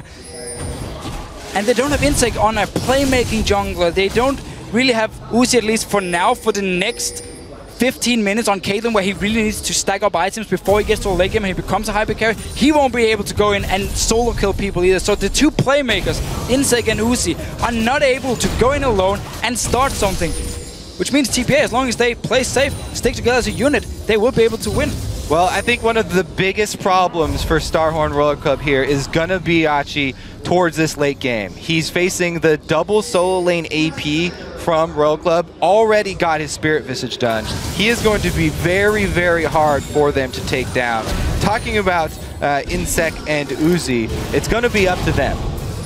And they don't have InSec on a playmaking jungler. They don't really have Uzi, at least for now, for the next 15 minutes on Caitlyn where he really needs to stack up items before he gets to a late game and he becomes a hyper carry, he won't be able to go in and solo kill people either. So the two playmakers, InSec and Uzi, are not able to go in alone and start something. Which means TPA, as long as they play safe, stick together as a unit, they will be able to win. Well, I think one of the biggest problems for Starhorn Roller Club here is going to be Achie towards this late game. He's facing the double solo lane AP from Royal Club, already got his Spirit Visage done. He is going to be very, very hard for them to take down. Talking about InSec and Uzi, it's going to be up to them.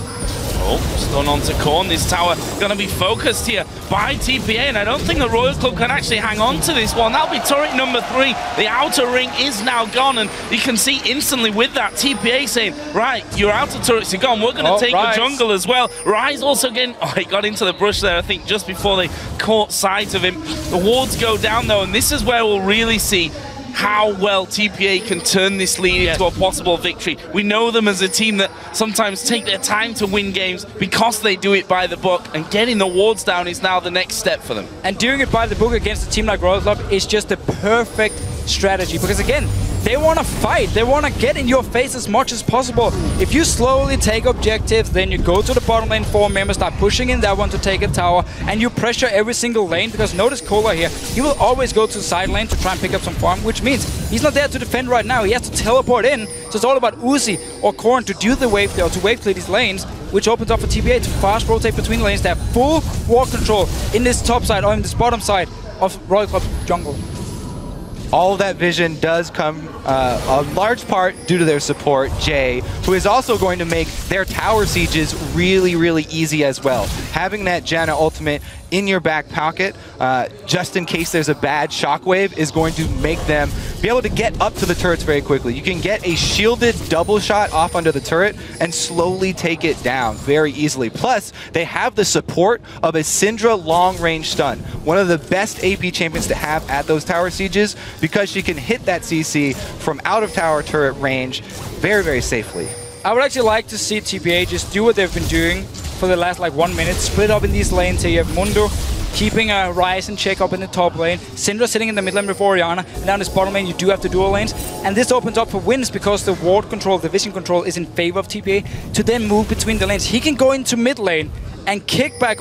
Oh, stun onto Korn. This tower going to be focused here by TPA, and I don't think the Royal Club can actually hang on to this one. That'll be turret number 3. The outer ring is now gone, and you can see instantly with that TPA saying, right, your outer turrets are gone. We're going to take the jungle as well. Rise also getting, he got into the brush there, I think, just before they caught sight of him. The wards go down, though, and this is where we'll really see how well TPA can turn this lead into a possible victory. We know them as a team that sometimes take their time to win games because they do it by the book, and getting the wards down is now the next step for them. And doing it by the book against a team like Royal Club is just the perfect strategy, because again, they want to fight, they want to get in your face as much as possible. If you slowly take objectives, then you go to the bottom lane 4 members, start pushing in that one to take a tower, and you pressure every single lane, because notice Cola here, he will always go to the side lane to try and pick up some farm, which means he's not there to defend right now, he has to teleport in, so it's all about Uzi or Korn to do the wave or to wave clear these lanes, which opens up for TPA to fast rotate between lanes. They have full ward control in this top side or in this bottom side of Royal Club jungle. All of that vision does come a large part due to their support, Chieh, who is also going to make their tower sieges really, really easy as well. Having that Janna ultimate in your back pocket, just in case there's a bad shockwave, is going to make them be able to get up to the turrets very quickly. You can get a shielded double shot off under the turret and slowly take it down very easily. Plus, they have the support of a Syndra long-range stun, one of the best AP champions to have at those tower sieges, because she can hit that CC from out of tower turret range very, very safely. I would actually like to see TPA just do what they've been doing for the last like 1 minute, split up in these lanes here. You have Mundo keeping a Rise and check up in the top lane, Syndra sitting in the mid lane with Orianna, and down this bottom lane you do have the dual lanes, and this opens up for wins because the ward control, the vision control is in favor of TPA to then move between the lanes. He can go into mid lane and kick back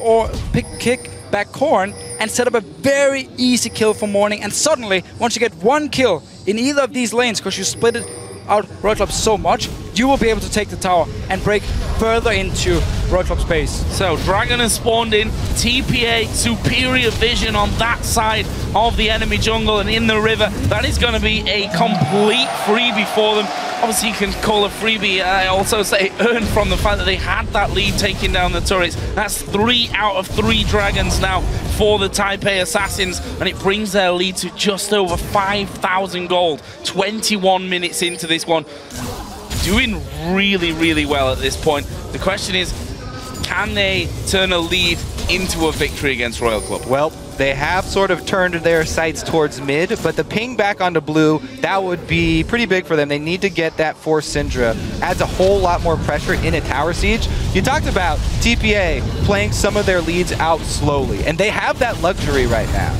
Korn and set up a very easy kill for Morning, and suddenly once you get 1 kill in either of these lanes, because you split it out Royal Club so much, you will be able to take the tower and break further into Royal Club space. So Dragon has spawned in, TPA superior vision on that side of the enemy jungle and in the river. That is going to be a complete freebie for them. Obviously you can call a freebie, I also say earned from the fact that they had that lead taking down the turrets. That's 3 out of 3 dragons now for the Taipei Assassins, and it brings their lead to just over 5,000 gold. 21 minutes into this one. Doing really, really well at this point. The question is, can they turn a lead into a victory against Royal Club? Well, they have sort of turned their sights towards mid, but the ping back onto blue, that would be pretty big for them. They need to get that for Syndra. Adds a whole lot more pressure in a tower siege. You talked about TPA playing some of their leads out slowly, and they have that luxury right now.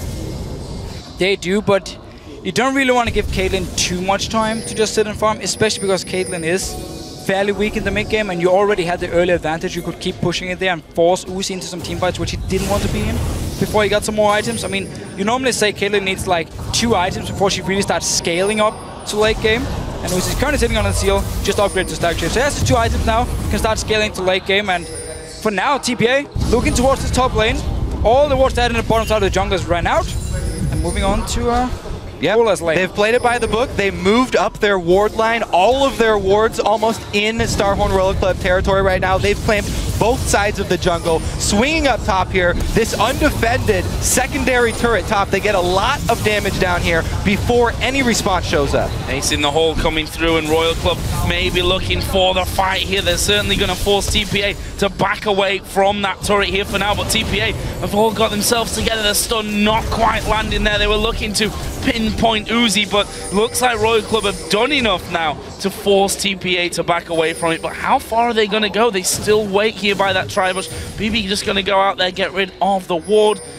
They do, but you don't really want to give Caitlyn too much time to just sit and farm, especially because Caitlyn is fairly weak in the mid game, and you already had the early advantage. You could keep pushing it there and force Uzi into some team fights, which he didn't want to be in before he got some more items. I mean, you normally say Caitlyn needs like 2 items before she really starts scaling up to late game, and Uzi's currently sitting on a seal, just upgrade to stack chase. So he has the 2 items now, can start scaling to late game, and for now, TPA looking towards the top lane. All the wards that in the bottom side of the jungle has ran out, and moving on to Yep, they've played it by the book. They moved up their ward line. All of their wards almost in Starhorn Royal Club territory right now. They've claimed both sides of the jungle. Swinging up top here, this undefended secondary turret top. They get a lot of damage down here before any response shows up. Ace in the hole coming through, and Royal Club may be looking for the fight here. They're certainly going to force TPA to back away from that turret here for now, but TPA have all got themselves together. The stun not quite landing there. They were looking to pinpoint Uzi, but looks like Royal Club have done enough now to force TPA to back away from it. But how far are they going to go? They still wait here by that tri-bush. Bebe just going to go out there, get rid of the ward.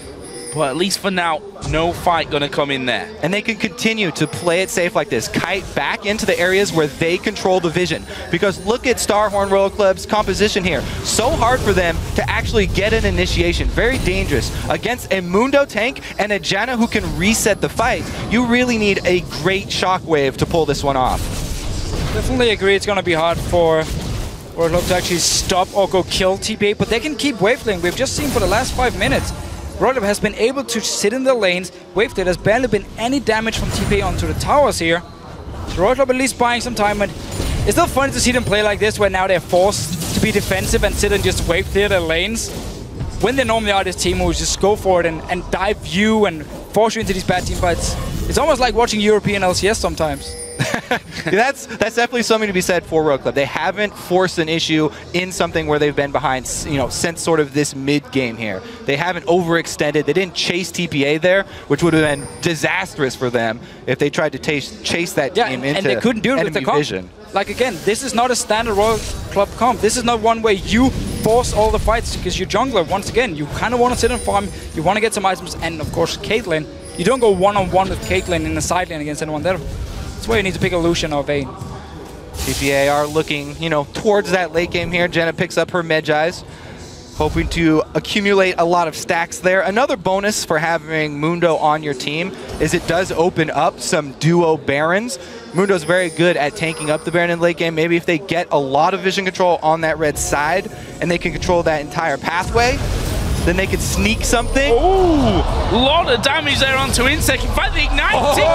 But at least for now, no fight gonna come in there. And they can continue to play it safe like this. Kite back into the areas where they control the vision. Because look at Starhorn Royal Club's composition here. So hard for them to actually get an initiation. Very dangerous. Against a Mundo tank and a Janna who can reset the fight, you really need a great shockwave to pull this one off. Definitely agree it's gonna be hard for Royal Club to actually stop or go kill TPA, but they can keep wave-clearing. We've just seen for the last 5 minutes, Royal Club has been able to sit in the lanes. Wave-clear, there's barely been any damage from TPA onto the towers here. So Royal Club at least buying some time, and it's still funny to see them play like this, where now they're forced to be defensive and sit and just wave-clear their lanes. When they normally are this team who just go for it and dive you and force you into these bad team fights. It's almost like watching European LCS sometimes. That's definitely something to be said for Royal Club. They haven't forced an issue in something where they've been behind, you know, since sort of this mid-game here. They haven't overextended. They didn't chase TPA there, which would have been disastrous for them if they tried to chase that team into and they couldn't do it with the comp. vision. Like again, this is not a standard Royal Club comp. This is not one where you force all the fights because you're jungler. Once again, you kind of want to sit and farm. You want to get some items, and of course, Caitlyn. You don't go one-on-one with Caitlyn in the side lane against anyone there. That's why you need to pick a Lucian or Vayne. TPA are looking, you know, towards that late game here. Jenna picks up her Medjais, hoping to accumulate a lot of stacks there. Another bonus for having Mundo on your team is it does open up some duo Barons. Mundo's very good at tanking up the Baron in late game. Maybe if they get a lot of vision control on that red side and they can control that entire pathway, then they could sneak something. Ooh, a lot of damage there onto InSec. In fact, the Ignite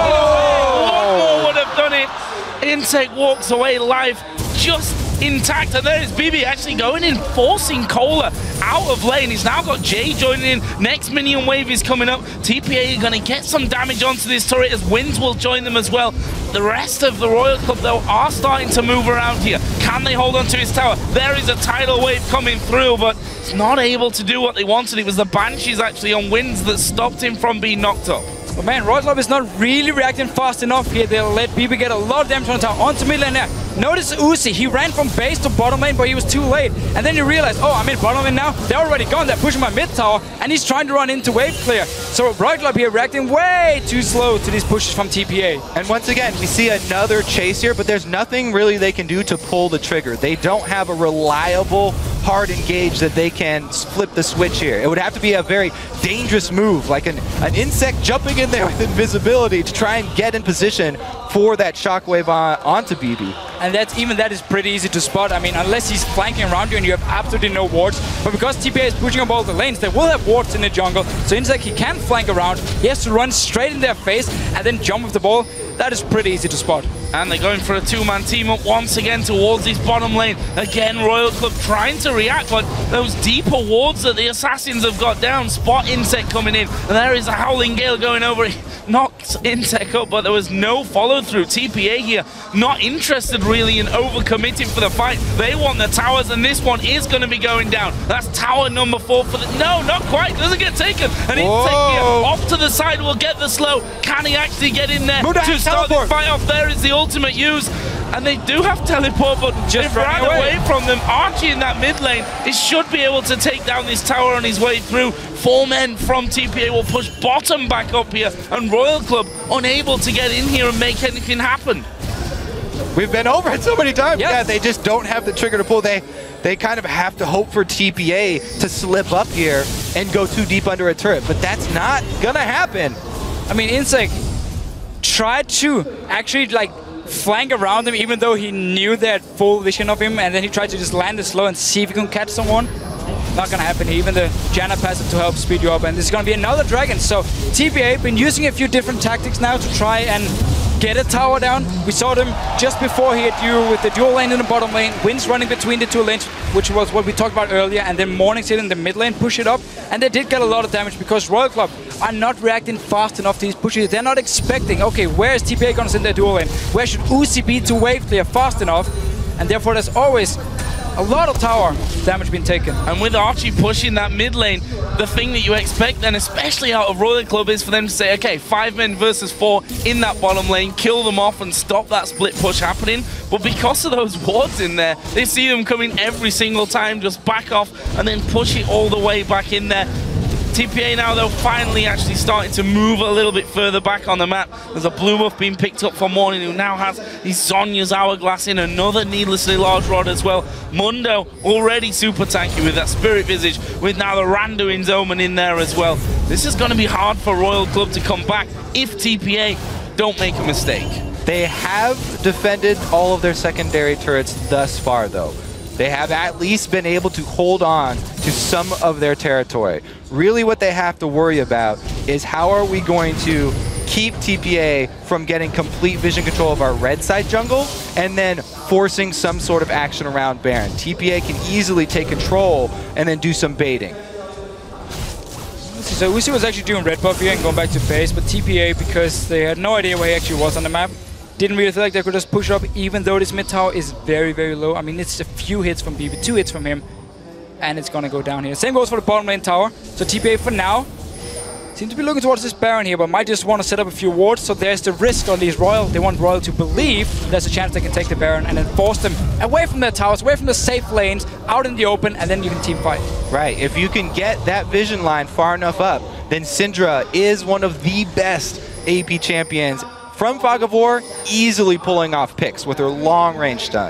one more would have done it. InSec walks away live, just intact, and there is Bebe actually going in, forcing Kohler out of lane. He's now got Jay joining in. Next minion wave is coming up. TPA are going to get some damage onto this turret as Winds will join them as well. The rest of the Royal Club, though, are starting to move around here. Can they hold on to his tower? There is a tidal wave coming through, but it's not able to do what they wanted. It was the Banshees actually on Winds that stopped him from being knocked up. But man, Royal Club is not really reacting fast enough here. They'll let Bebe get a lot of damage on the tower, onto mid lane there. Notice Uzi, he ran from base to bottom lane, but he was too late. And then you realize, oh, I'm in bottom lane now. They're already gone, they're pushing my mid tower, and he's trying to run into wave clear. So Royal Club here reacting way too slow to these pushes from TPA. And once again, we see another chase here, but there's nothing really they can do to pull the trigger. They don't have a reliable hard engage that they can flip the switch here. It would have to be a very dangerous move, like an InSec jumping in there with invisibility to try and get in position for that shockwave onto Bebe. And that is pretty easy to spot. I mean, unless he's flanking around you and you have absolutely no wards. But because TPA is pushing up all the lanes, they will have wards in the jungle. So InSec, he can flank around. He has to run straight in their face and then jump with the ball. That is pretty easy to spot. And they're going for a two-man team up once again towards this bottom lane. Again, Royal Club trying to react, but those deeper wards that the Assassins have got down. Spot InSec coming in, and there is a Howling Gale going over. He knocks InSec up, but there was no follow-through. TPA here not interested really in overcommitting for the fight. They want the towers, and this one is going to be going down. That's tower number 4 for the... No, not quite. Doesn't get taken. And InSec here off to the side will get the slow. Can he actually get in there to start the fight off? There is the ultimate use. And they do have teleport, but just ran away from them. Achie in that mid lane, he should be able to take down this tower on his way through. 4 men from TPA will push bottom back up here, and Royal Club unable to get in here and make anything happen. We've been over it so many times. Yes. Yeah, they just don't have the trigger to pull. They kind of have to hope for TPA to slip up here and go too deep under a turret, but that's not gonna happen. I mean, InSec tried to actually like flank around him, even though he knew they had full vision of him, and then he tried to just land it slow and see if he can catch someone. Not gonna happen. Even the Janna passive to help speed you up, and this is gonna be another dragon. So TPA been using a few different tactics now to try and get a tower down. We saw them just before he had you with the dual lane in the bottom lane, Winds running between the two lanes, which was what we talked about earlier, and then Morning's in the mid lane, push it up, and they did get a lot of damage because Royal Club are not reacting fast enough to these pushes. They're not expecting, okay, where is TPA gonna send their dual lane? Where should Uzi be to wave clear fast enough? And therefore there's always a lot of tower damage being taken. And with Achie pushing that mid lane, the thing that you expect then, especially out of Royal Club, is for them to say, okay, 5 men versus 4 in that bottom lane, kill them off and stop that split push happening. But because of those wards in there, they see them coming every single time, just back off and then push it all the way back in there. TPA now, though, finally actually starting to move a little bit further back on the map. There's a blue buff being picked up for Morning, who now has his Sonya's Hourglass in, another needlessly large rod as well. Mundo already super tanky with that Spirit Visage, with now the Randuin's Omen in there as well. This is going to be hard for Royal Club to come back if TPA don't make a mistake. They have defended all of their secondary turrets thus far, though. They have at least been able to hold on to some of their territory. Really what they have to worry about is how are we going to keep TPA from getting complete vision control of our red side jungle and then forcing some sort of action around Baron. TPA can easily take control and then do some baiting. So Uzi was actually doing red buff here and going back to base, but TPA, because they had no idea where he actually was on the map, didn't really feel like they could just push up, even though this mid tower is very, very low. I mean, it's a few hits from Bebe, 2 hits from him, and it's gonna go down here. Same goes for the bottom lane tower. So TPA for now seem to be looking towards this Baron here, but might just want to set up a few wards. So there's the risk on these Royal. They want Royal to believe there's a chance they can take the Baron and then force them away from their towers, away from the safe lanes, out in the open, and then you can team fight. Right, if you can get that vision line far enough up, then Syndra is one of the best AP champions from Fog of War, easily pulling off picks with her long-range stun.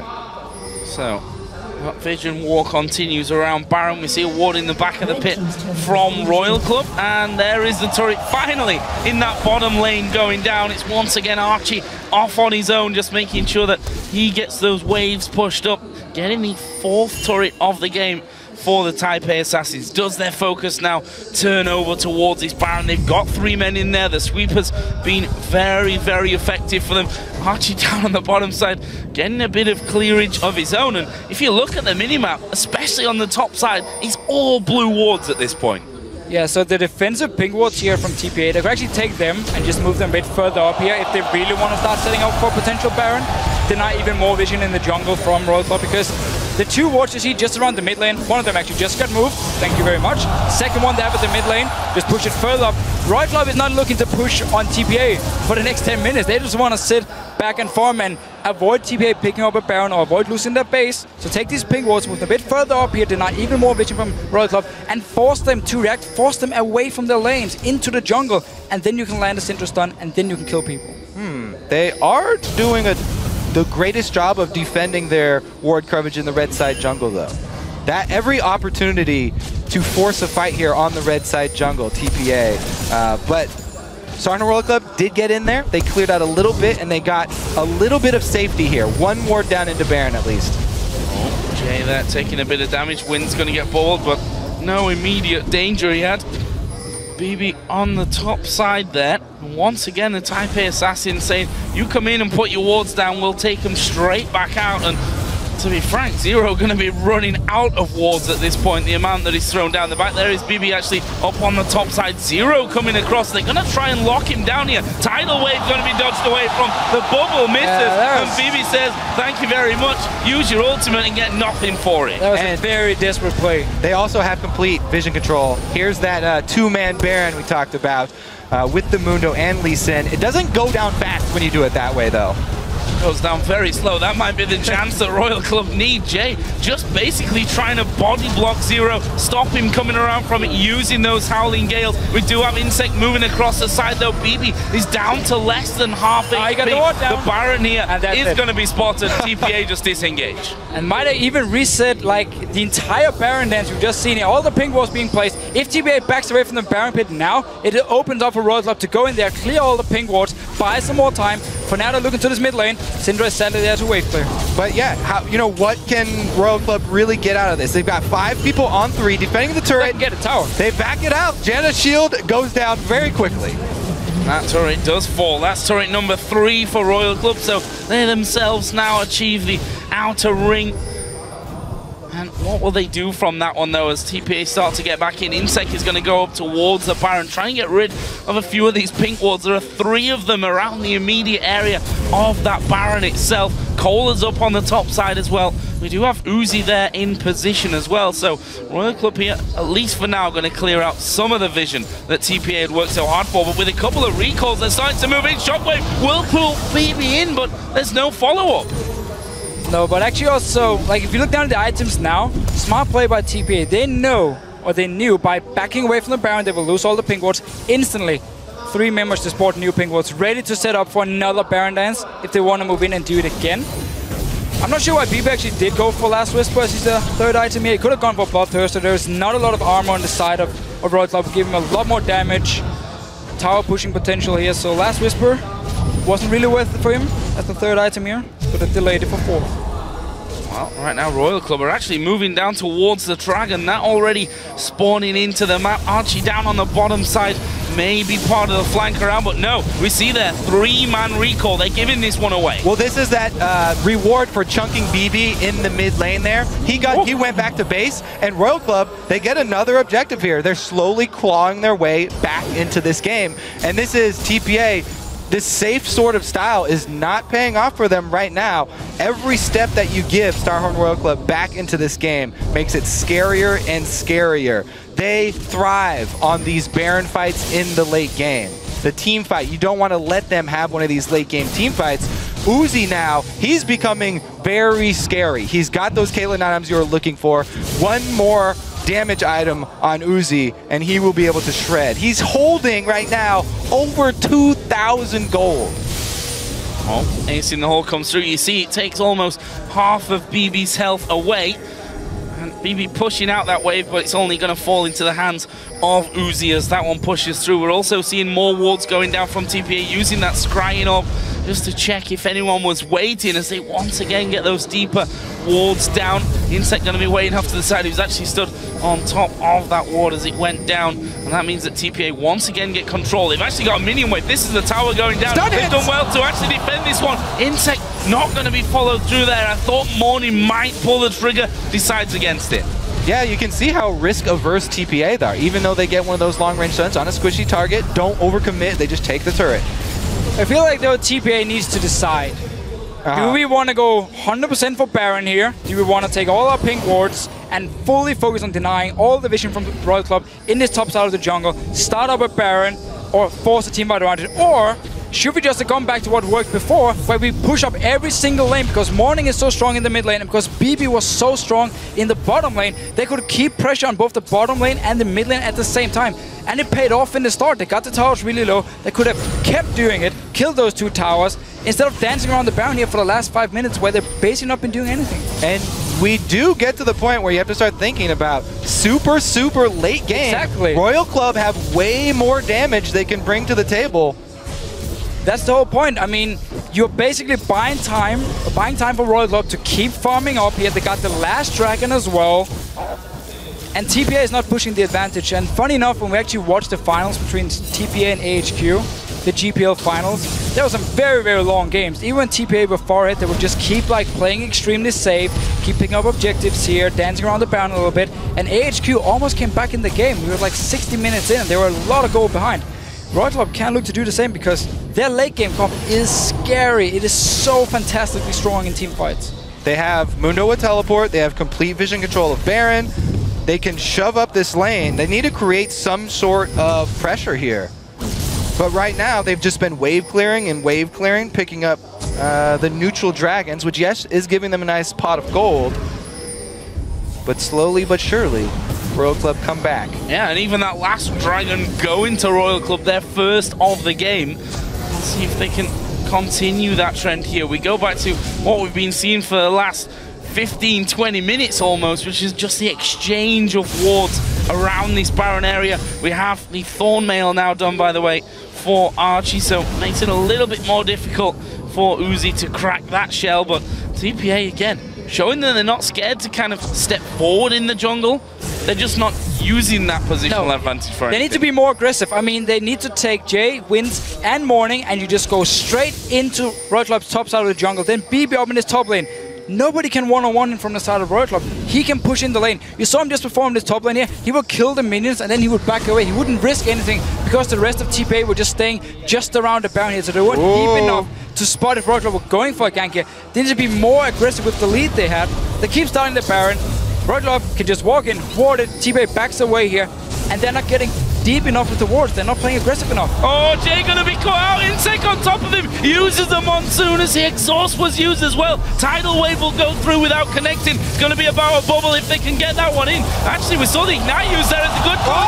So, that vision war continues around Baron. We see a ward in the back of the pit from Royal Club, and there is the turret finally in that bottom lane going down. It's once again Achie off on his own, just making sure that he gets those waves pushed up, getting the 4th turret of the game for the Taipei Assassins. Does their focus now turn over towards this Baron? They've got 3 men in there. The sweeper's been very, very effective for them. Achie down on the bottom side, getting a bit of clearage of his own. And if you look at the minimap, especially on the top side, it's all blue wards at this point. Yeah, so the defensive pink wards here from TPA, they could actually take them and just move them a bit further up here if they really want to start setting up for potential Baron. Deny even more vision in the jungle from Royal Club, because the 2 wards you see just around the mid lane, one of them actually just got moved, thank you very much. Second one they have at the mid lane, just push it further up. Royal Club is not looking to push on TPA for the next 10 minutes. They just want to sit back and farm and avoid TPA picking up a Baron or avoid losing their base. So take these pink wards, move them a bit further up here, deny even more vision from Royal Club, and force them to react, force them away from their lanes into the jungle, and then you can land a Syndra stun, and then you can kill people. They are doing the greatest job of defending their ward coverage in the red side jungle, though. That every opportunity to force a fight here on the red side jungle, TPA. But Sarna Royal Club did get in there. They cleared out a little bit, and they got a little bit of safety here. 1 ward down into Baron, at least. Oh, Jay there taking a bit of damage. Wind's going to get balled, but no immediate danger. He had Bebe on the top side there. And once again, the Taipei Assassins saying, you come in and put your wards down, we'll take them straight back out. And to be frank, Zero going to be running out of wards at this point, the amount that he's thrown down. The back there is Bebe actually up on the top side. Zero coming across. They're going to try and lock him down here. Tidal Wave going to be dodged away from the bubble. Misses. And Bebe says, thank you very much. Use your ultimate and get nothing for it. That was a very desperate play. They also have complete vision control. Here's that 2-man Baron we talked about with the Mundo and Lee Sin. It doesn't go down fast when you do it that way, though. Goes down very slow. That might be the chance that Royal Club need. Jay just basically trying to body block Zero, stop him coming around from it, using those Howling Gales. We do have InSec moving across the side, though. Bebe is down to less than half HP. The Baron here is going to be spotted. TPA just disengage. And might have even reset like the entire Baron dance we've just seen here. All the pink walls being placed. If TPA backs away from the Baron pit now, it opens up for Royal Club to go in there, clear all the pink wards, buy some more time. For now, they're looking to this mid lane. Syndra is sadly there to wave clear. But yeah, what can Royal Club really get out of this? They've got 5 people on 3 defending the turret. They can get a tower. They back it out. Janna's shield goes down very quickly. That turret does fall. That's turret number 3 for Royal Club. So they themselves now achieve the outer ring. And what will they do from that one, though, as TPA start to get back in? InSec is going to go up towards the Baron, try and get rid of a few of these pink wards. There are 3 of them around the immediate area of that Baron itself. Cola's up on the top side as well. We do have Uzi there in position as well. So Royal Club here, at least for now, going to clear out some of the vision that TPA had worked so hard for. But with a couple of recalls, they're starting to move in. Shockwave will pull Bebe in, but there's no follow-up. No, but actually also, like if you look down at the items now, smart play by TPA. They know or they knew by backing away from the Baron, they will lose all the pink wards instantly. 3 members to support new pink wards, ready to set up for another Baron dance if they want to move in and do it again. I'm not sure why Bebe actually did go for Last Whisper as his third item here. He could have gone for Bloodthirster. There's not a lot of armor on the side of Royal Club, giving him a lot more damage. Tower pushing potential here, so Last Whisper wasn't really worth it for him as the third item here, but it delayed it for 4. Well, right now Royal Club are actually moving down towards the Dragon. That already spawning into the map. Achie down on the bottom side, maybe part of the flank around, but no, we see their 3-man recall. They're giving this one away. Well, this is that reward for chunking Bebe in the mid lane there. He went back to base, and Royal Club, they get another objective here. They're slowly clawing their way back into this game, and this is TPA. This safe sort of style is not paying off for them right now. Every step that you give Starhorn Royal Club back into this game makes it scarier and scarier. They thrive on these Baron fights in the late game. The team fight, you don't want to let them have one of these late game team fights. Uzi now, he's becoming very scary. He's got those Caitlyn items you're looking for. One more damage item on Uzi, and he will be able to shred. He's holding right now over 2,000 gold. Oh, ace in the hole comes through. You see it takes almost half of Bebe's health away. And Bebe pushing out that wave, but it's only going to fall into the hands of Uzi as that one pushes through. We're also seeing more wards going down from TPA, using that scrying orb just to check if anyone was waiting as they once again get those deeper wards down. InSec going to be waiting off to the side. He's actually stood on top of that ward as it went down, and that means that TPA once again get control. They've actually got a minion wave. This is the tower going down. They've done well to actually defend this one. InSec not going to be followed through there. I thought Morning might pull the trigger, decides against it. Yeah, you can see how risk-averse TPA they are. Even though they get one of those long-range stuns on a squishy target, don't overcommit, they just take the turret. I feel like though TPA needs to decide. Do we want to go 100% for Baron here? Do we want to take all our pink wards and fully focus on denying all the vision from the Royal Club in this top side of the jungle, start up a Baron, or force a team fight advantage? Or should we just have gone back to what worked before, where we push up every single lane because Morning is so strong in the mid lane and because Bebe was so strong in the bottom lane, they could keep pressure on both the bottom lane and the mid lane at the same time. And it paid off in the start. They got the towers really low. They could have kept doing it, killed those 2 towers, instead of dancing around the Baron here for the last 5 minutes where they're basically not been doing anything. And we do get to the point where you have to start thinking about super late game. Exactly. Royal Club have way more damage they can bring to the table. That's the whole point. I mean, you're basically buying time for Royal Club to keep farming up here. They got the last Dragon as well. And TPA is not pushing the advantage. And funny enough, when we actually watched the finals between TPA and AHQ, the GPL finals, there were some very long games. Even when TPA were far ahead, they would just keep like playing extremely safe, keep picking up objectives here, dancing around the Baron a little bit. And AHQ almost came back in the game. We were like 60 minutes in, and they were a lot of goal behind. Royal Club can't look to do the same because their late game comp is scary. It is so fantastically strong in team fights. They have Mundo with teleport, they have complete vision control of Baron. They can shove up this lane. They need to create some sort of pressure here. But right now, they've just been wave clearing, picking up the neutral dragons, which yes, is giving them a nice pot of gold. But slowly but surely, Royal Club come back. Yeah, and even that last dragon going to Royal Club, their first of the game. Let's see if they can continue that trend here. We go back to what we've been seeing for the last 15-20 minutes almost, which is just the exchange of wards around this Baron area. We have the Thorn Mail now done, by the way, for Achie, so it makes it a little bit more difficult for Uzi to crack that shell, but TPA again showing that they're not scared to kind of step forward in the jungle. They're just not using that positional advantage for anything. They need to be more aggressive. I mean, they need to take Chieh, Wind, and Morning, and you just go straight into Royal Club's top side of the jungle. Then Bebe up in his top lane. Nobody can one-on-one him from the side of Royal Club. He can push in the lane. You saw him just perform this top lane here. He would kill the minions and then he would back away. He wouldn't risk anything because the rest of TPA were just staying just around the Baron here. So they weren't deep enough to spot if Royal Club were going for a gank here. They need to be more aggressive with the lead they had. They keep starting the Baron. Royal Club can just walk in, ward it. TPA backs away here. And they're not getting deep enough with the wards. They're not playing aggressive enough. Oh, Chieh gonna be caught out. InSec on top of him. Uses the Monsoon as the exhaust was used as well. Tidal Wave will go through without connecting. It's gonna be about a bubble if they can get that one in. Actually, we saw the Ignite use there as a good call.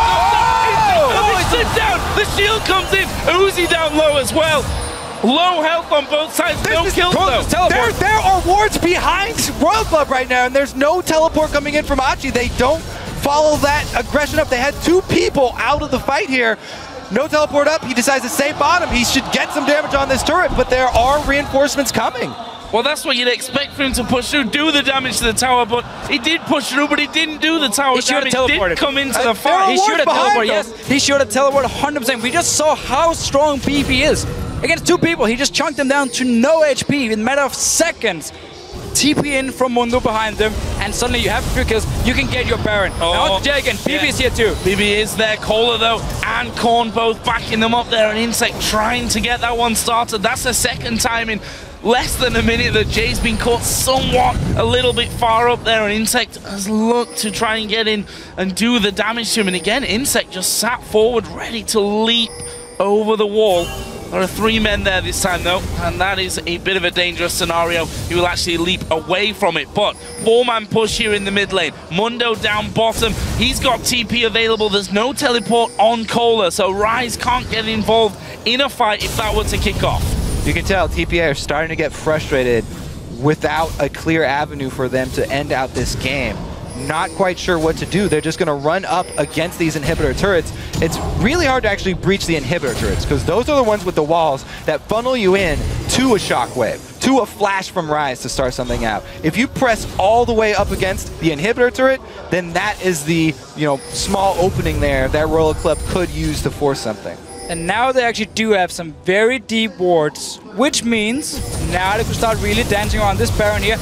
Oh, sit down. The shield comes in. Uzi down low as well. Low health on both sides. No kills though. There are wards behind Royal Club right now, and there's no teleport coming in from Achie. They don't follow that aggression up. They had 2 people out of the fight here. No teleport up. He decides to stay bottom. He should get some damage on this turret, but there are reinforcements coming. Well, that's what you'd expect for him to push through, do the damage to the tower, but he did push through, but he didn't do the tower damage. He did come into the fight. He should have teleported, yes. He should have teleported 100%. We just saw how strong Bebe is. Against 2 people, he just chunked them down to no HP in a matter of seconds. TP in from Mundo behind them, and suddenly you have a few kills. You can get your Baron. Now it's Jiang, and Bebe is here too. Bebe is there. Kohler though, and Korn both backing them up there, and InSec trying to get that one started. That's the second time in less than a minute that Jay's been caught somewhat a little bit far up there, and InSec has looked to try and get in and do the damage to him. And again, InSec just sat forward ready to leap over the wall. There are 3 men there this time though, and that is a bit of a dangerous scenario. He will actually leap away from it, but 4-man push here in the mid lane. Mundo down bottom. He's got TP available. There's no teleport on Kohler, so Rise can't get involved in a fight if that were to kick off. You can tell TPA are starting to get frustrated without a clear avenue for them to end out this game. Not quite sure what to do. They're just going to run up against these inhibitor turrets. It's really hard to actually breach the inhibitor turrets because those are the ones with the walls that funnel you in to a shockwave, to a flash from Rise to start something out. If you press all the way up against the inhibitor turret, then that is the small opening there that Royal Club could use to force something. And now they actually do have some very deep wards, which means now they can start really dancing on this Baron here.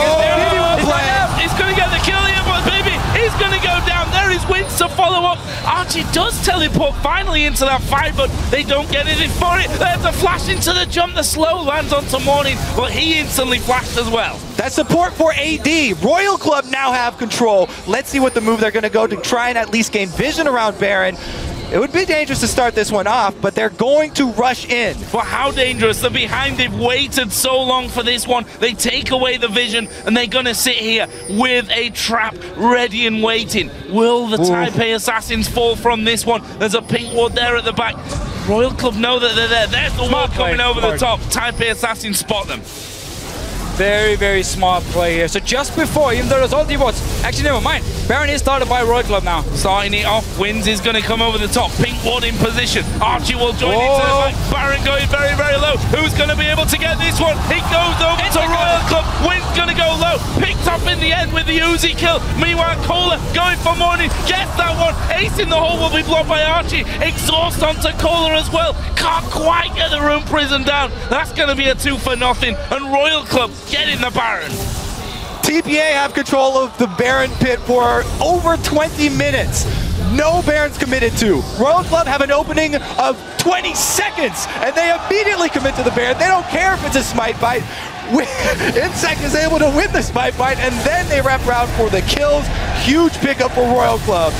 He's going to get the kill here, but Bebe is going to go down. There is Wins to follow up. Achie does teleport finally into that fight, but they don't get anything for it. There's a flash into the jump. The slow lands onto Morning, but he instantly flashed as well. That support for AD. Royal Club now have control. Let's see what the move they're going to go to try and at least gain vision around Baron. It would be dangerous to start this one off, but they're going to rush in. But how dangerous? The behind, they've waited so long for this one. They take away the vision, and they're going to sit here with a trap ready and waiting. Will the Taipei Assassins fall from this one? There's a pink ward there at the back. Royal Club know that they're there. There's the ward coming over the top. Taipei Assassins spot them. Very, very smart play here. So just before, even though there's all D-wards, actually never mind. Baron is started by Royal Club now. Starting it off, Wins is going to come over the top. Pink ward in position. Achie will join into the back. Baron going very, very low. Who's going to be able to get this one? He goes over to Royal Club. Wins going to go low. Picked up in the end with the Uzi kill. Meanwhile, Kohler going for Morning. Gets that one. Ace in the hole will be blocked by Achie. Exhaust onto Kohler as well. Can't quite get the Rune Prison down. That's going to be a 2 for nothing. And Royal Club getting the Baron. TPA have control of the Baron pit for over 20 minutes. No Barons committed to. Royal Club have an opening of 20 seconds, and they immediately commit to the Baron. They don't care if it's a smite fight. InSec is able to win the smite fight, and then they wrap around for the kills. Huge pickup for Royal Club.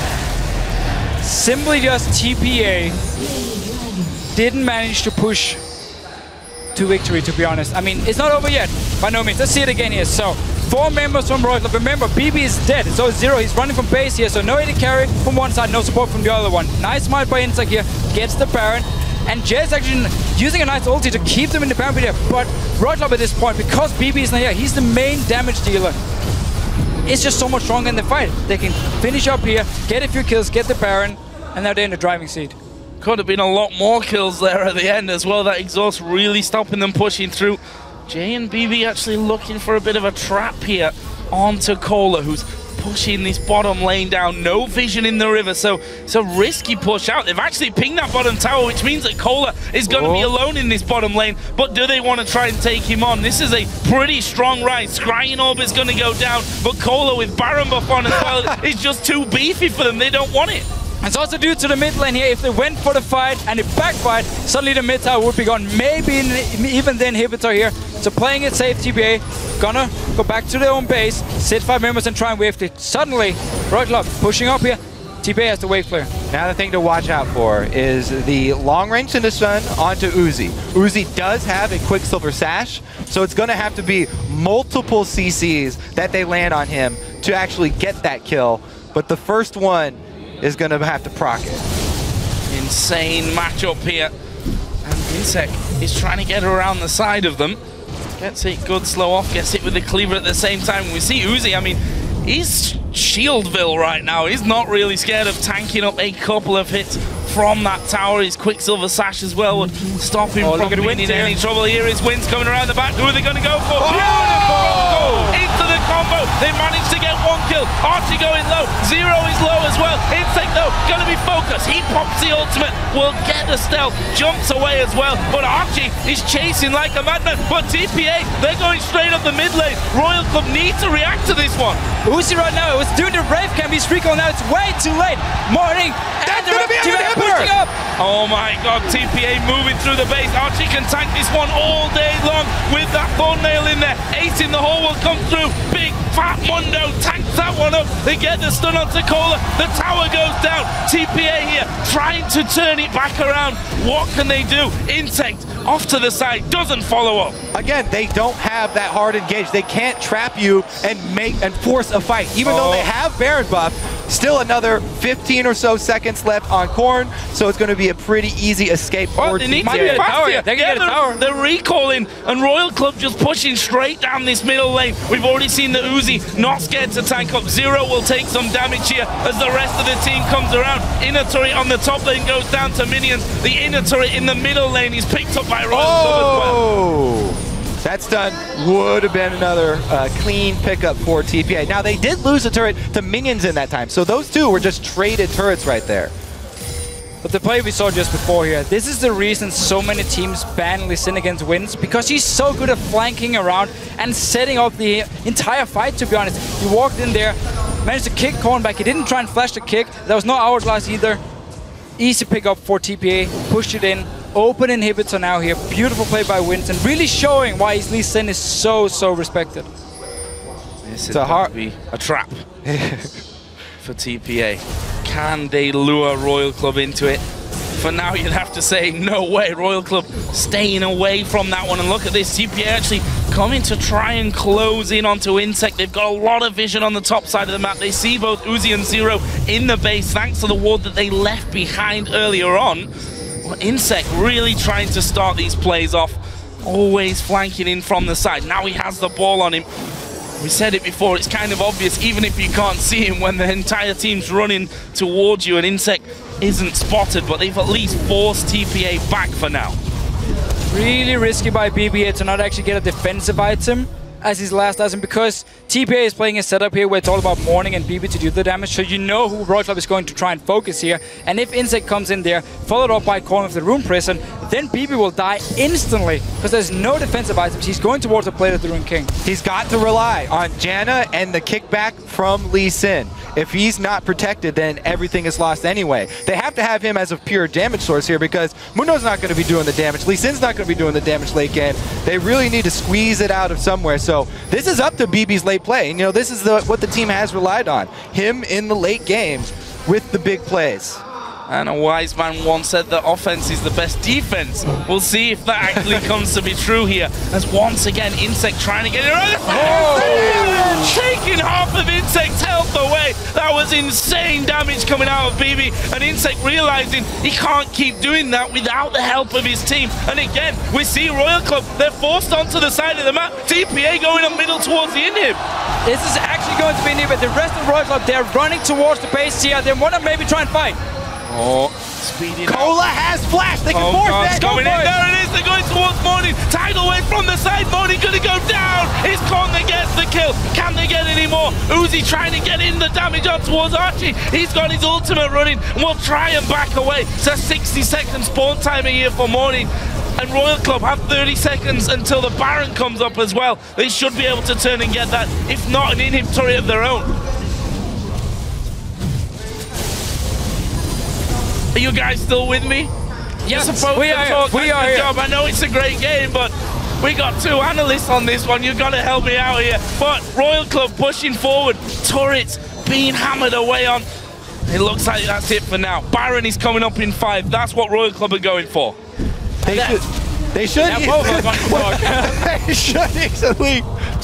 Simply just TPA didn't manage to push to victory, to be honest. I mean, it's not over yet, by no means. Let's see it again here. So, 4 members from Royal Club. Remember, Bebe is dead, so it's 0. He's running from base here, so no AD carry from one side, no support from the other one. Nice smite by InSec here, gets the Baron. And Jay is actually using a nice ulti to keep them in the Baron pit here. But Royal Club at this point, because Bebe is not here, he's the main damage dealer. It's just so much stronger in the fight. They can finish up here, get a few kills, get the Baron, and now they're in the driving seat. Could have been a lot more kills there at the end as well. That exhaust really stopping them pushing through. Jay and Bebe actually looking for a bit of a trap here onto Kohler, who's pushing this bottom lane down. No vision in the river, so it's a risky push out. They've actually pinged that bottom tower, which means that Kohler is going to be alone in this bottom lane. But do they want to try and take him on? This is a pretty strong Rise. Scrying Orb is going to go down, but Kohler with Baron buff on as well is just too beefy for them. They don't want it. It's also due to the mid lane here. If they went for the fight and it backfired, suddenly the mid tower would be gone. Maybe even the inhibitor here. So playing it safe, TPA gonna go back to their own base, sit 5 members and try and wave it. Suddenly, Royal Club pushing up here. TPA has the wave clear. Now the thing to watch out for is the long range into Sun onto Uzi. Uzi does have a Quicksilver Sash, so it's going to have to be multiple CCs that they land on him to actually get that kill. But the first one is going to have to proc it. Insane matchup here. And InSec is trying to get around the side of them. Gets it good slow off, gets it with the cleaver at the same time. We see Uzi, I mean, he's Shieldville right now. He's not really scared of tanking up a couple of hits from that tower. His Quicksilver Sash as well would stop him from being in any trouble. Here is Wins coming around the back. Who are they going to go for? Beautiful! Into the combo. They managed to get one kill. Achie going low. Zero is low as well. InSec though, going to be focused. He pops the ultimate. Will get the stealth. Jumps away as well. But Achie is chasing like a madman. But TPA, they're going straight up the mid lane. Royal Club need to react to this one. Uzi right now was doing the Brave can be streak on now. It's way too late. Morning. That's going to be a pushing up. Oh my god, TPA moving through the base. Achie can tank this one all day long with that thumbnail in there. Ace in the hole will come through. Big fat Mundo tanks that one up. They get the stun onto Cola. The tower goes down. TPA here trying to turn it back around. What can they do? Insect off to the side, doesn't follow up. Again, they don't have that hard engage. They can't trap you and force a fight. Even though they have Baron buff, still another 15 or so seconds left on Corn, so it's going to be a pretty easy escape. Well, they need to get a tower. They're recalling, and Royal Club just pushing straight down this middle lane. We've already seen the Uzi not scared to tank up. Zero will take some damage here as the rest of the team comes around. Inner turret on the top lane goes down to minions. The inner turret in the middle lane is picked up by Royal Club as well. That stun would have been another clean pickup for TPA. Now, they did lose a turret to minions in that time, so those two were just traded turrets right there. But the play we saw just before here, this is the reason so many teams ban Lee Sin against Wins, because he's so good at flanking around and setting up the entire fight, to be honest. He walked in there, managed to kick Corn back. He didn't try and flash the kick. There was no hourglass either. Easy pickup for TPA, pushed it in. Open inhibitor now here. Beautiful play by Wins, and really showing why his Lee Sin is so respected. This is going to be a trap for TPA. Can they lure Royal Club into it? For now, you'd have to say, no way. Royal Club staying away from that one. And look at this, TPA actually coming to try and close in onto InSec. They've got a lot of vision on the top side of the map. They see both Uzi and Zero in the base, thanks to the ward that they left behind earlier on. Well, InSec really trying to start these plays off, always flanking in from the side. Now he has the ball on him. We said it before, it's kind of obvious, even if you can't see him, when the entire team's running towards you and InSec isn't spotted, but they've at least forced TPA back for now. Really risky by Bebe to not actually get a defensive item as his last item, because TPA is playing a setup here where it's all about Morning and Bebe to do the damage, so you know who Royal Club is going to try and focus here. And if InSec comes in there, followed up by Corn with the Rune Prison, then Bebe will die instantly, because there's no defensive items. He's going towards the plate of the Rune King. He's got to rely on Janna and the kickback from Lee Sin. If he's not protected, then everything is lost anyway. They have to have him as a pure damage source here, because Mundo's not going to be doing the damage. Lee Sin's not going to be doing the damage late game. They really need to squeeze it out of somewhere. So this is up to Bebe's late play. And, you know, this is what the team has relied on. Him in the late games with the big plays. And a wise man once said that offense is the best defense. We'll see if that actually comes to be true here. As once again, InSec trying to get it right. Taking half of InSec's health away. That was insane damage coming out of Bebe. And InSec realizing he can't keep doing that without the help of his team. And again, we see Royal Club, they're forced onto the side of the map. TPA going up middle towards the inhib. This is actually going to be inhib, but the rest of Royal Club, they're running towards the base here. They want to maybe try and fight. Speeding Cola has flash. They can force that. Coming in. There it is. They're going towards Morning. Tidal wave from the side. Morning going to go down. It's Corn that gets the kill. Can they get any more? Uzi trying to get in the damage on towards Achie. He's got his ultimate running and will try and back away. So 60-second spawn timer here for Morning. And Royal Club have 30 seconds until the Baron comes up as well. They should be able to turn and get that, if not an inhib turret of their own. Are you guys still with me? Yes, we are here. I know it's a great game, but we got two analysts on this one. You've got to help me out here. But Royal Club pushing forward. Turrets being hammered away on. it looks like that's it for now. Byron is coming up in 5. That's what Royal Club are going for. They should easily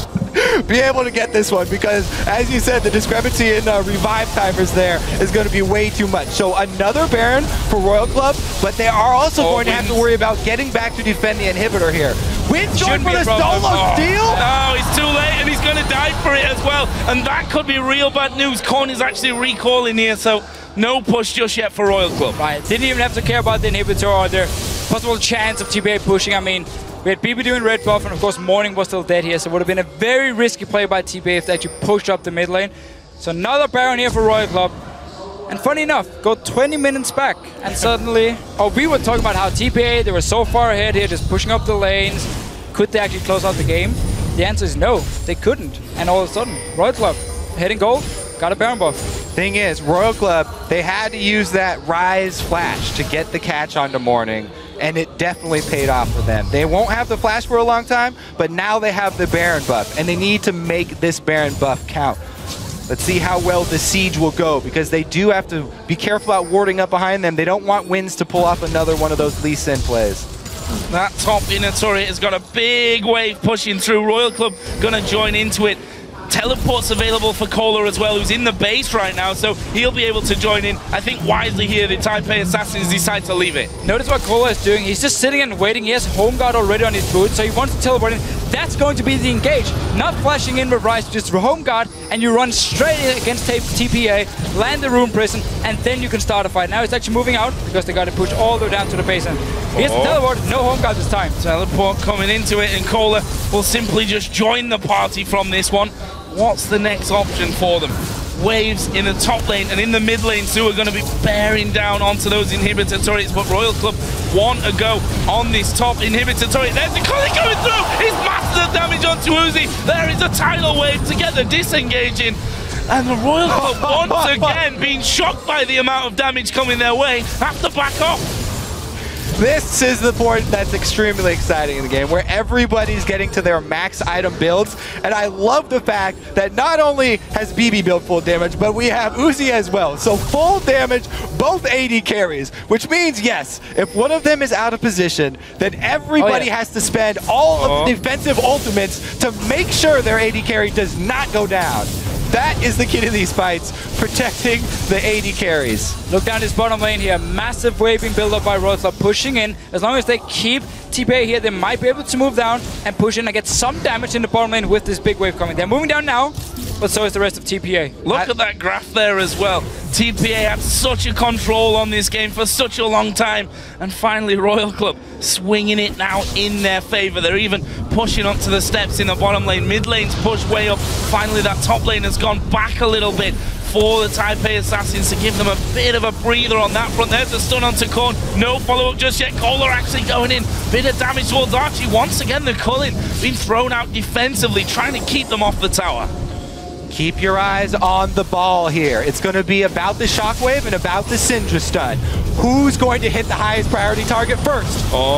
be able to get this one because, as you said, the discrepancy in revive timers there is going to be way too much. So another Baron for Royal Club, but they are also going to have to worry about getting back to defend the inhibitor here. Wins going for the solo steal? Oh, he's too late and he's going to die for it as well. And that could be real bad news. Korn is actually recalling here, so no push just yet for Royal Club. Right, didn't even have to care about the inhibitor or the possible chance of TPA pushing. I mean, we had Bebe doing red buff, and of course Morning was still dead here, so it would have been a very risky play by TPA if they actually pushed up the mid lane. So another Baron here for Royal Club. And funny enough, go 20 minutes back, and suddenly, we were talking about how TPA, they were so far ahead here, just pushing up the lanes. Could they actually close out the game? The answer is no, they couldn't. And all of a sudden, Royal Club, heading gold, got a Baron buff. Thing is, Royal Club, they had to use that Rise flash to get the catch onto Morning, and it definitely paid off for them. They won't have the flash for a long time, but now they have the Baron buff, and they need to make this Baron buff count. Let's see how well the siege will go, because they do have to be careful about warding up behind them. They don't want Wins to pull off another one of those Lee Sin plays. That top inner turret has got a big wave pushing through. Royal Club gonna join into it. Teleport's available for Kohler as well, who's in the base right now, so he'll be able to join in. I think wisely here, the Taipei Assassins decide to leave it. Notice what Kohler is doing. He's just sitting and waiting. He has Home Guard already on his boot, so he wants to teleport in. That's going to be the engage. Not flashing in with Rise, just Home Guard, and you run straight in against TPA, land the Rune Prison, and then you can start a fight. Now he's actually moving out, because they got to push all the way down to the base. And here's the teleport, no Home Guard this time. Teleport coming into it, and Kohler will simply just join the party from this one. What's the next option for them? Waves in the top lane and in the mid lane too are going to be bearing down onto those inhibitor turrets, but Royal Club want to go on this top inhibitor turret. There's the Collie going through! He's mastered the damage onto Uzi. There is a tidal wave together, disengaging. And the Royal Club once again being shocked by the amount of damage coming their way, have to back off. This is the point that's extremely exciting in the game, where everybody's getting to their max item builds. And I love the fact that not only has Bebe built full damage, but we have Uzi as well. So full damage, both AD carries, which means, yes, if one of them is out of position, then everybody has to spend all of the defensive ultimates to make sure their AD carry does not go down. That is the key to these fights, protecting the AD carries. Look down this bottom lane here, massive waving build up by Royal Club, pushing in. As long as they keep TPA here, they might be able to move down and push in and get some damage in the bottom lane with this big wave coming. They're moving down now, but so is the rest of TPA. Look at that graph there as well. TPA had such a control on this game for such a long time, and finally Royal Club swinging it now in their favor. They're even pushing onto the steps in the bottom lane. Mid lane's pushed way up. Finally that top lane has gone back a little bit for the Taipei Assassins to give them a bit of a breather on that front. There's the stun onto Korn. No follow-up just yet. Kohler actually going in. Bit of damage towards Achie. Once again, the Cullen being thrown out defensively, trying to keep them off the tower. Keep your eyes on the ball here. It's going to be about the Shockwave and about the Syndra stun. Who's going to hit the highest priority target first?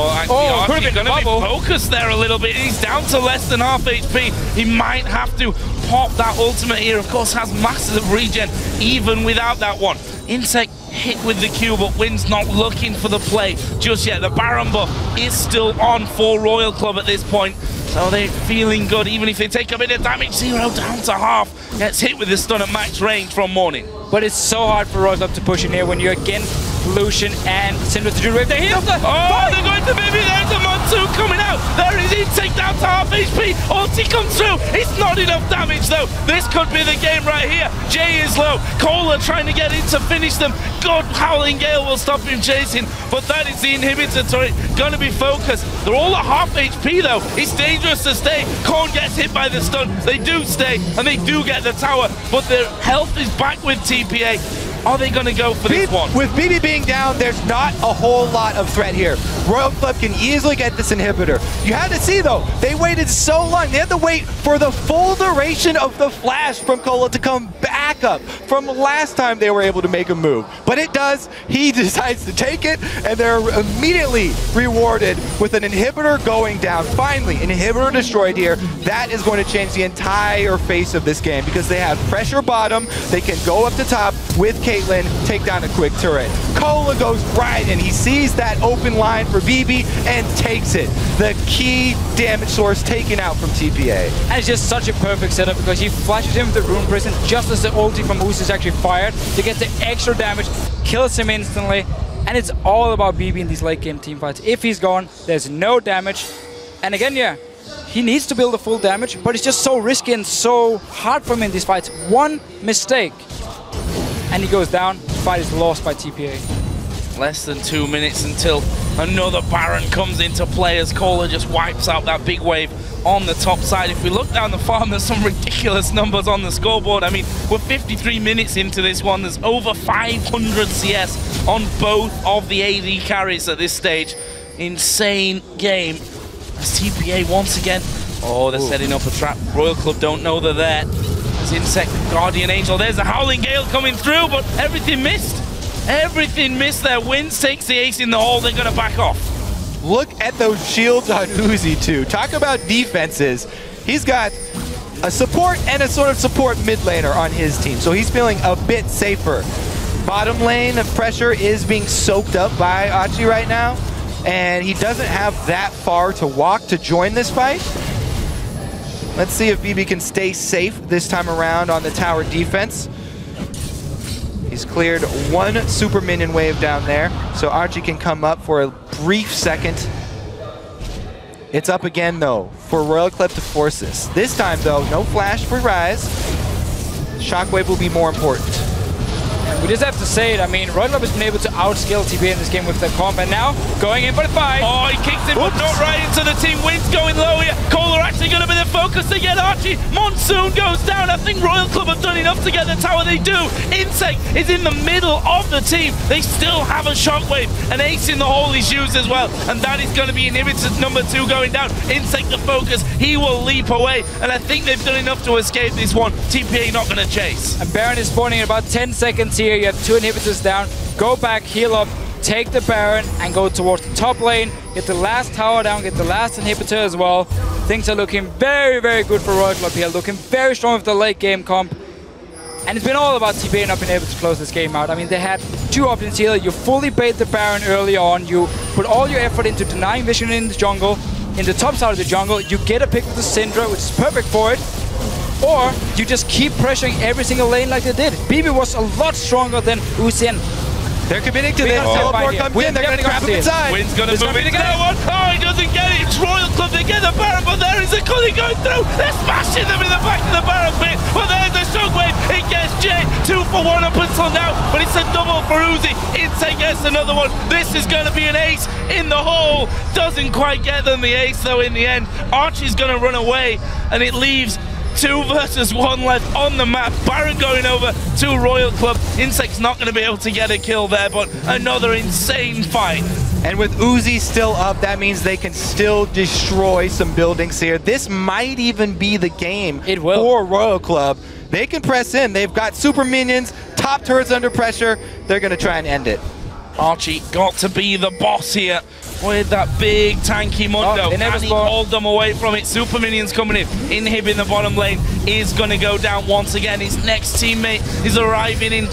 Could have been going to be focused there a little bit. He's down to less than half HP. He might have to pop that ultimate here. Of course, has massive regen even without that one. InSec hit with the Q, but Win's not looking for the play just yet. The Baron buff is still on for Royal Club at this point. So they're feeling good, even if they take a bit of damage. Zihao down to half. Gets hit with the stun at max range from Morning. But it's so hard for Royal Club to push in here when you're against Lucian and Syndra to do wave. They hit the they're going to Bebe. There's a Monsoon coming out. There is InSec down to half HP. Ulti comes through. It's not enough damage though. This could be the game right here. Jay is low. Kohler trying to get in to finish them. Good Howling Gale will stop him chasing. But that is the inhibitor turret. Going to be focused. They're all at half HP though. It's dangerous to stay. Korn gets hit by the stun. They do stay and they do get the tower. But their health is back with TPA. Are they going to go for this one? With Bebe being down, there's not a whole lot of threat here. Royal Club can easily get this inhibitor. You had to see, though, they waited so long. They had to wait for the full duration of the flash from Kohler to come back up from last time they were able to make a move. But it does. He decides to take it, and they're immediately rewarded with an inhibitor going down. Finally, an inhibitor destroyed here. That is going to change the entire face of this game because they have pressure bottom. They can go up the top, with Caitlyn, take down a quick turret. Cola goes right in. He sees that open line for Bebe and takes it. The key damage source taken out from TPA. And it's just such a perfect setup because he flashes him with the Rune Prison just as the ulti from Uzi is actually fired to get the extra damage, kills him instantly, and it's all about Bebe in these late game team fights. If he's gone, there's no damage. And again, yeah, he needs to build the full damage, but it's just so risky and so hard for him in these fights. One mistake, and he goes down. The fight is lost by TPA. Less than 2 minutes until another Baron comes into play as Cola just wipes out that big wave on the top side. If we look down the farm, there's some ridiculous numbers on the scoreboard. I mean, we're 53 minutes into this one. There's over 500 CS on both of the AD carries at this stage. Insane game. As TPA once again. Oh, they're setting up a trap. Royal Club don't know they're there. There's InSec, Guardian Angel. There's a Howling Gale coming through, but everything missed. Everything missed there. Wins takes the ace in the hole. They're going to back off. Look at those shields on Uzi too. Talk about defenses. He's got a support and a sort of support mid laner on his team, so he's feeling a bit safer. Bottom lane of pressure is being soaked up by Achie right now, and he doesn't have that far to walk to join this fight. Let's see if Bebe can stay safe this time around on the tower defense. He's cleared one super minion wave down there, so Achie can come up for a brief second. It's up again though for Royal Club to force this. This time though, no flash for Rise. Shockwave will be more important. We just have to say it, I mean, Royal Club has been able to outskill TPA in this game with the comp, and now going in for the fight. Oh, he kicks him, but not right into the team. Wind's going low here. Cola actually going to be the focus to get Achie. Monsoon goes down. I think Royal Club have done enough to get the tower. They do. InSec is in the middle of the team. They still have a Shockwave. An ace in the hole is used as well, and that is going to be inhibitor number 2 going down. InSec the focus. He will leap away, and I think they've done enough to escape this one. TPA not going to chase. And Baron is spawning in about 10 seconds here. You have 2 inhibitors down. Go back, heal up, take the Baron, and go towards the top lane. Get the last tower down, get the last inhibitor as well. Things are looking very, very good for Royal Club here. Looking very strong with the late game comp. And it's been all about TPA not being able to close this game out. I mean, they had 2 options here. You fully bait the Baron early on. You put all your effort into denying vision in the jungle. In the top side of the jungle, you get a pick with the Syndra, which is perfect for it. Or you just keep pressuring every single lane like they did. Bebe was a lot stronger than Uzi. They're committing to this. Teleport comes in. They're going to trap him inside. Wind's going to move into that one. Oh, he doesn't get it. It's Royal Club. They get the Baron, but there is a Cully going through. They're smashing them in the back of the Baron pit. But there's a Shockwave. It gets Chieh. 2 for 1 up until now. But it's a double for Uzi. InSec gets another one. This is going to be an ace in the hole. Doesn't quite get them the ace, though, in the end. Archie's going to run away, and it leaves 2 versus 1 left on the map. Baron going over to Royal Club. InSec's not going to be able to get a kill there, but another insane fight. And with Uzi still up, that means they can still destroy some buildings here. This might even be the game for Royal Club. They can press in. They've got super minions, top turrets under pressure. They're going to try and end it. Achie got to be the boss here with that big tanky Mundo. And he pulled them away from it. Super minions coming in, inhibiting the bottom lane. Is going to go down once again. His next teammate is arriving in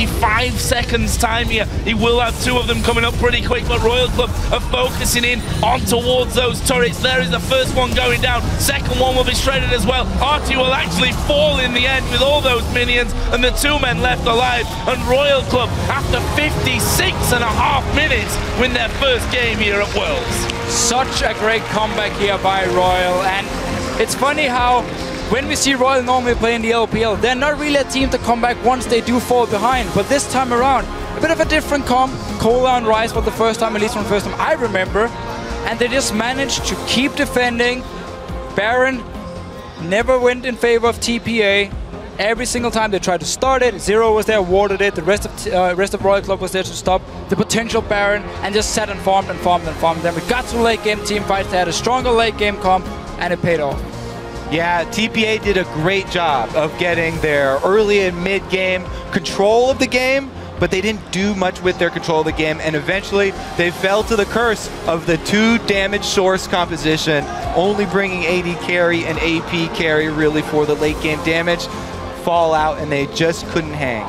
25 seconds time here. He will have 2 of them coming up pretty quick, but Royal Club are focusing in on towards those turrets. There is the first one going down. Second one will be shredded as well. Achie will actually fall in the end with all those minions and the 2 men left alive. And Royal Club, after 56.5 minutes, win their first game here at Worlds. Such a great comeback here by Royal, and it's funny how when we see Royal normally play in the LPL, they're not really a team to come back once they do fall behind, but this time around, a bit of a different comp. Cola and Rise for the first time, at least from the first time I remember, and they just managed to keep defending. Baron never went in favor of TPA. Every single time they tried to start it, Zero was there, warded it. The rest of Royal Club was there to stop the potential Baron, and just sat and farmed and farmed and farmed. Then we got to late game team fights. They had a stronger late game comp, and it paid off. Yeah, TPA did a great job of getting their early and mid game control of the game, but they didn't do much with their control of the game, and eventually they fell to the curse of the 2 damage source composition, only bringing AD carry and AP carry really for the late game damage. Fall out, and they just couldn't hang.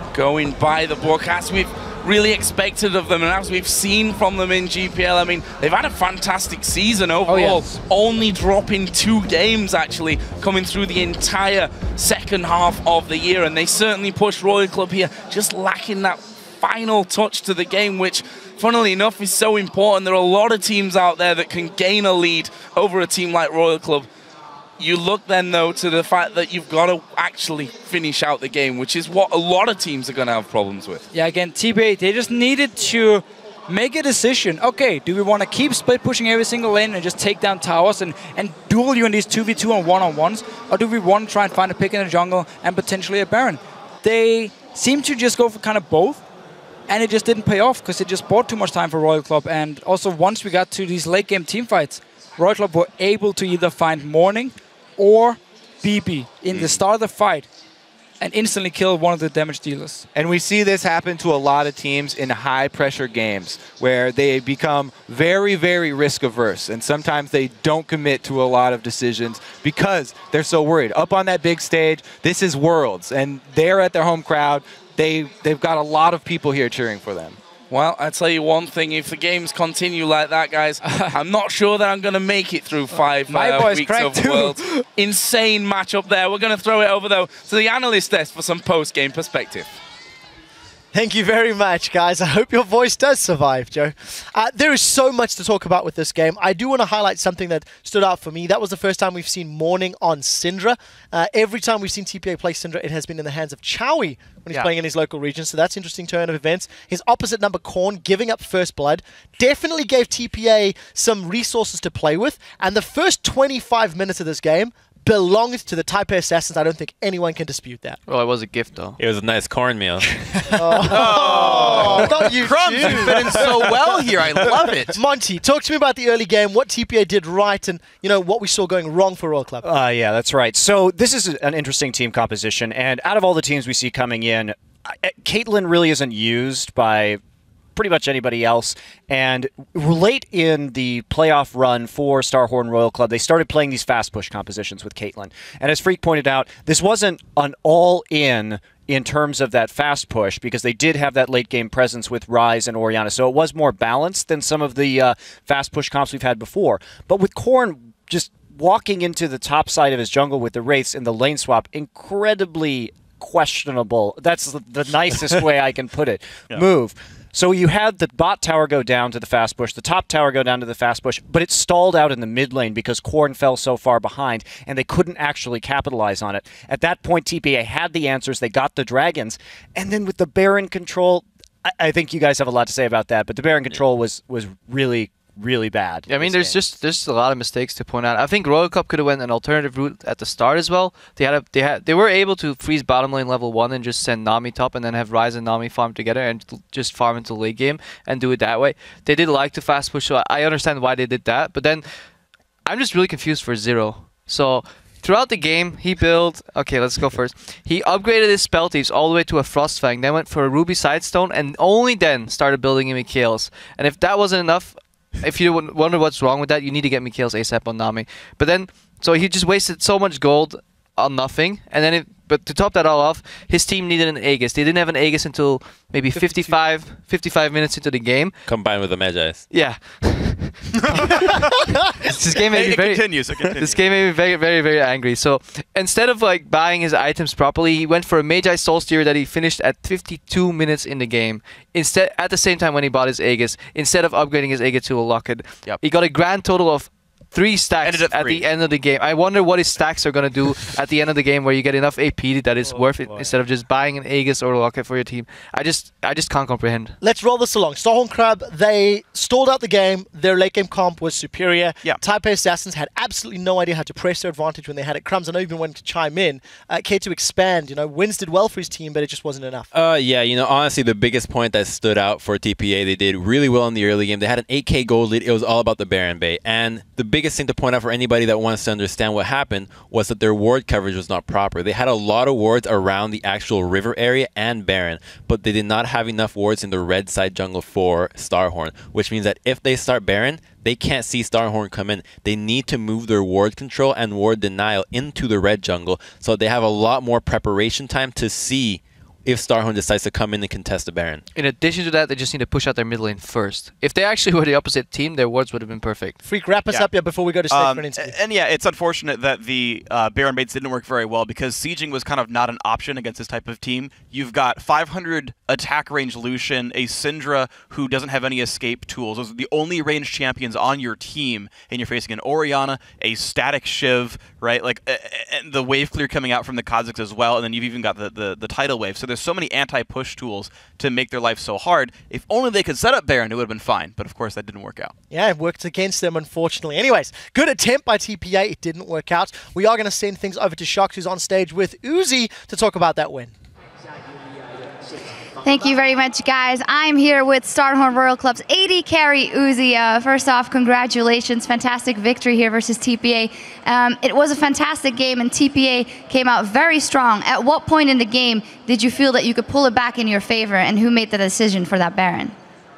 going by the book, as we've really expected of them and as we've seen from them in GPL. I mean, they've had a fantastic season overall, only dropping 2 games actually coming through the entire second half of the year, and they certainly pushed Royal Club here, just lacking that final touch to the game, which funnily enough is so important. There are a lot of teams out there that can gain a lead over a team like Royal Club. You look then, though, to the fact that you've got to actually finish out the game, which is what a lot of teams are going to have problems with. Yeah, again, TPA, they just needed to make a decision. Okay, do we want to keep split pushing every single lane and just take down towers and duel you in these 2v2 and one-on-ones? Or do we want to try and find a pick in the jungle and potentially a Baron? They seem to just go for kind of both, and it just didn't pay off because it just bought too much time for Royal Club. And also, once we got to these late-game team fights, Royal Club were able to either find Morning or Bebe in the start of the fight and instantly kill one of the damage dealers. And we see this happen to a lot of teams in high-pressure games where they become very, very risk-averse, and sometimes they don't commit to a lot of decisions because they're so worried. Up on that big stage, this is Worlds, and they're at their home crowd. They've got a lot of people here cheering for them. Well, I tell you one thing, if the games continue like that, guys, I'm not sure that I'm going to make it through 5 weeks of Worlds. Insane matchup there. We're going to throw it over, though, to the analyst desk for some post-game perspective. Thank you very much, guys. I hope your voice does survive, Joe. There is so much to talk about with this game. I do want to highlight something that stood out for me. That was the first time we've seen Morning on Syndra. Every time we've seen TPA play Syndra, it has been in the hands of Choi when he's playing in his local region. So that's interesting turn of events. His opposite number, Korn, giving up first blood, definitely gave TPA some resources to play with. And the first 25 minutes of this game belonged to the Taipei Assassins. I don't think anyone can dispute that. Well, it was a gift, though. It was a nice cornmeal. Not you, Crumbs, you fit in so well here. I love it. Monty, talk to me about the early game, what TPA did right, and what we saw going wrong for Royal Club. Yeah, that's right. So this is an interesting team composition, and out of all the teams we see coming in, Caitlyn really isn't used by pretty much anybody else. And late in the playoff run for Starhorn Royal Club, they started playing these fast push compositions with Caitlyn. And as Freak pointed out, this wasn't an all-in terms of that fast push, because they did have that late game presence with Ryze and Orianna. So it was more balanced than some of the fast push comps we've had before. But with Korn just walking into the top side of his jungle with the Wraiths in the lane swap, incredibly questionable. That's the nicest way I can put it. Move. So you had the bot tower go down to the fast push, the top tower go down to the fast push, but it stalled out in the mid lane because Korn fell so far behind, and they couldn't actually capitalize on it. At that point, TPA had the answers. They got the dragons. And then with the Baron control, I think you guys have a lot to say about that, but the Baron control was really bad. Yeah, I mean, there's just a lot of mistakes to point out. I think Royal Cup could have went an alternative route at the start as well. They were able to freeze bottom lane level 1 and just send Nami top, and then have Ryze and Nami farm together and just farm into late game and do it that way. They did like to fast push, so I understand why they did that. But then I'm just really confused for Zero. So throughout the game, he built... Okay, let's go first. He upgraded his spell thieves all the way to a Frostfang, then went for a Ruby Sidestone, and only then started building him Mikhails. And if that wasn't enough... If you wonder what's wrong with that, you need to get Mikhails ASAP on Nami. But then, so he just wasted so much gold on nothing. And then, but to top that all off, his team needed an Aegis. They didn't have an Aegis until maybe 55 minutes into the game. Combined with the Magi's. Yeah. This game made me very, very, very angry. So instead of like buying his items properly, he went for a Magi Soul Steer that he finished at 52 minutes in the game. Instead, at the same time when he bought his Aegis, instead of upgrading his Aegis to a Locket, he got a grand total of 3 stacks at the end of the game. I wonder what his stacks are going to do at the end of the game, where you get enough AP that is worth it instead of just buying an Aegis or a Locket for your team. I just can't comprehend. Let's roll this along. Starhorn Crab, they stalled out the game. Their late game comp was superior. Taipei Assassins had absolutely no idea how to press their advantage when they had it. Crumbs, I know you've been wanting to chime in. Care to expand. Wins did well for his team, but it just wasn't enough. Yeah, honestly, the biggest point that stood out for TPA, they did really well in the early game. They had an 8k gold lead. It was all about the Baron bait. And the biggest thing to point out for anybody that wants to understand what happened was that their ward coverage was not proper. They had a lot of wards around the actual river area and Baron, but they did not have enough wards in the red side jungle for Starhorn, which means that if they start Baron, they can't see Starhorn come in. They need to move their ward control and ward denial into the red jungle, so they have a lot more preparation time to see if Starhorn decides to come in and contest the Baron. In addition to that, they just need to push out their mid lane first. If they actually were the opposite team, their wards would have been perfect. Freak, wrap us up here before we go to stage and yeah, it's unfortunate that the Baron baits didn't work very well because sieging was kind of not an option against this type of team. You've got 500 attack range Lucian, a Syndra who doesn't have any escape tools. Those are the only ranged champions on your team, and you're facing an Orianna, a static Shiv, right? Like and the wave clear coming out from the Kazakhs as well, and then you've even got the tidal wave. So there's so many anti-push tools to make their life so hard. If only they could set up Baron, it would have been fine. But of course, that didn't work out. Yeah, it worked against them, unfortunately. Anyways, good attempt by TPA. It didn't work out. We are going to send things over to Shox, who's on stage with Uzi to talk about that win. Thank you very much, guys. I'm here with Starhorn Royal Club's AD carry, Uzi. First off, congratulations. Fantastic victory here versus TPA. It was a fantastic game, and TPA came out very strong. At what point in the game did you feel that you could pull it back in your favor, and who made the decision for that Baron?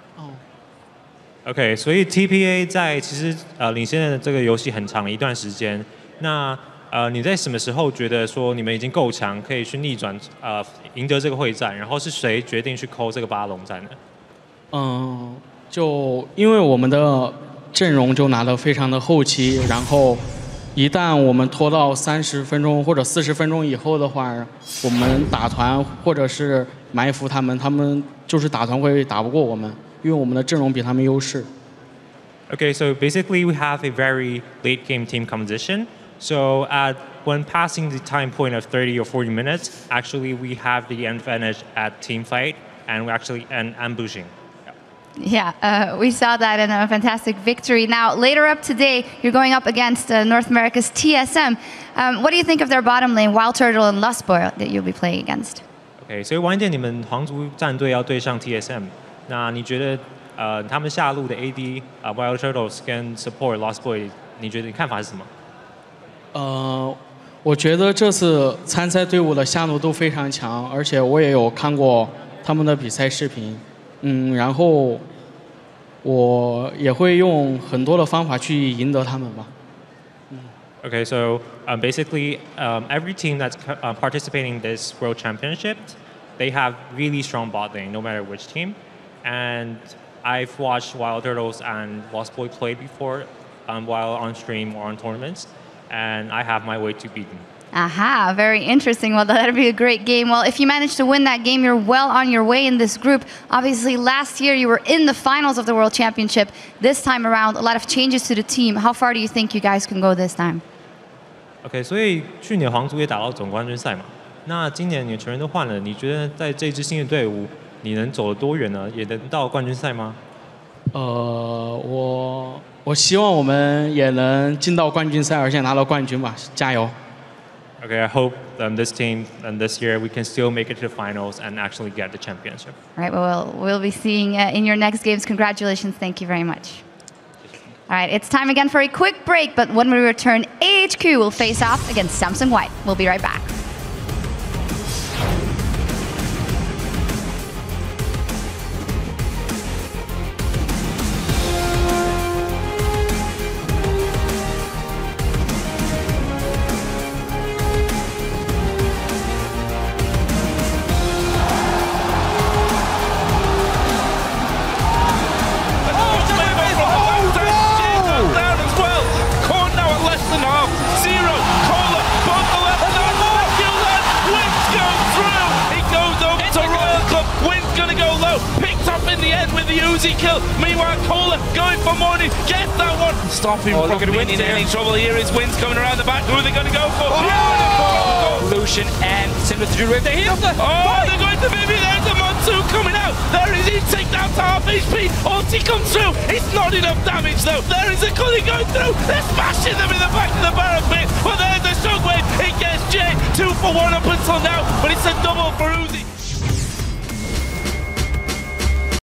OK， 所以 TPA 在其实领先的这个游戏很长一段时间。那你在什么时候觉得说你们已经够强，可以去逆转赢得这个会战？然后是谁决定去抠这个巴龙战的？ 就因为我们的阵容就拿得非常的后期，然后一旦我们拖到30分钟或者40分钟以后的话，我们打团或者是埋伏他们就是打团会打不过我们，因为我们的阵容比他们优势。 Okay, so basically we have a very late game team composition. So when passing the time point of 30 or 40 minutes, actually we have the advantage at team fight and ambushing. Yeah, we saw that in a fantastic victory. Now, later up today, you're going up against North America's TSM. What do you think of their bottom lane, Wild Turtle and Lustboy, that you'll be playing against? Okay, 所以晚一点你们皇族战队要对上 TSM， 那你觉得他们下路的 AD Wild Turtles 跟 Support Lustboy， 你看法是什么？ 我觉得这次参赛队伍的下路都非常强，而且我也有看过他们的比赛视频，然后我也会用很多的方法去赢得他们吧。 Okay, so basically every team that's participating in this World Championship, they have really strong bot lane, no matter which team. And I've watched Wild Turtles and Lustboy play before while on stream or on tournaments. And I have my way to beat them. Aha, very interesting. Well, that'll be a great game. Well, if you manage to win that game, you're well on your way in this group. Obviously, last year you were in the finals of the World Championship. This time around, a lot of changes to the team. How far do you think you guys can go this time? Okay, 所以去年皇族也打到总冠军赛嘛。那今年你的球员都换了，你觉得在这支新的队伍，你能走得多远呢？也能到冠军赛吗？ 我希望我们也能进到冠军赛，而且拿到冠军吧，加油！ Okay, I hope this team and this year we can still make it to the finals and actually get the championship. All right, well, we'll be seeing in your next games. Congratulations, thank you very much. All right, it's time again for a quick break, but when we return, AHQ will face off against Samsung White. We'll be right back. Stop him from being in any trouble. Here is Wins coming around the back. Who are they going to go for? Beautiful! Lucian and similar to Drew. They hit the they're going to Bebe. There's the Monsoon coming out. There is In-seok down to half HP. Ulti comes through. It's not enough damage though. There is a Cully going through. They're smashing them in the back of the barrel pit. Well, there's the shockwave. It gets Jiang. 2 for 1 up until now. But it's a double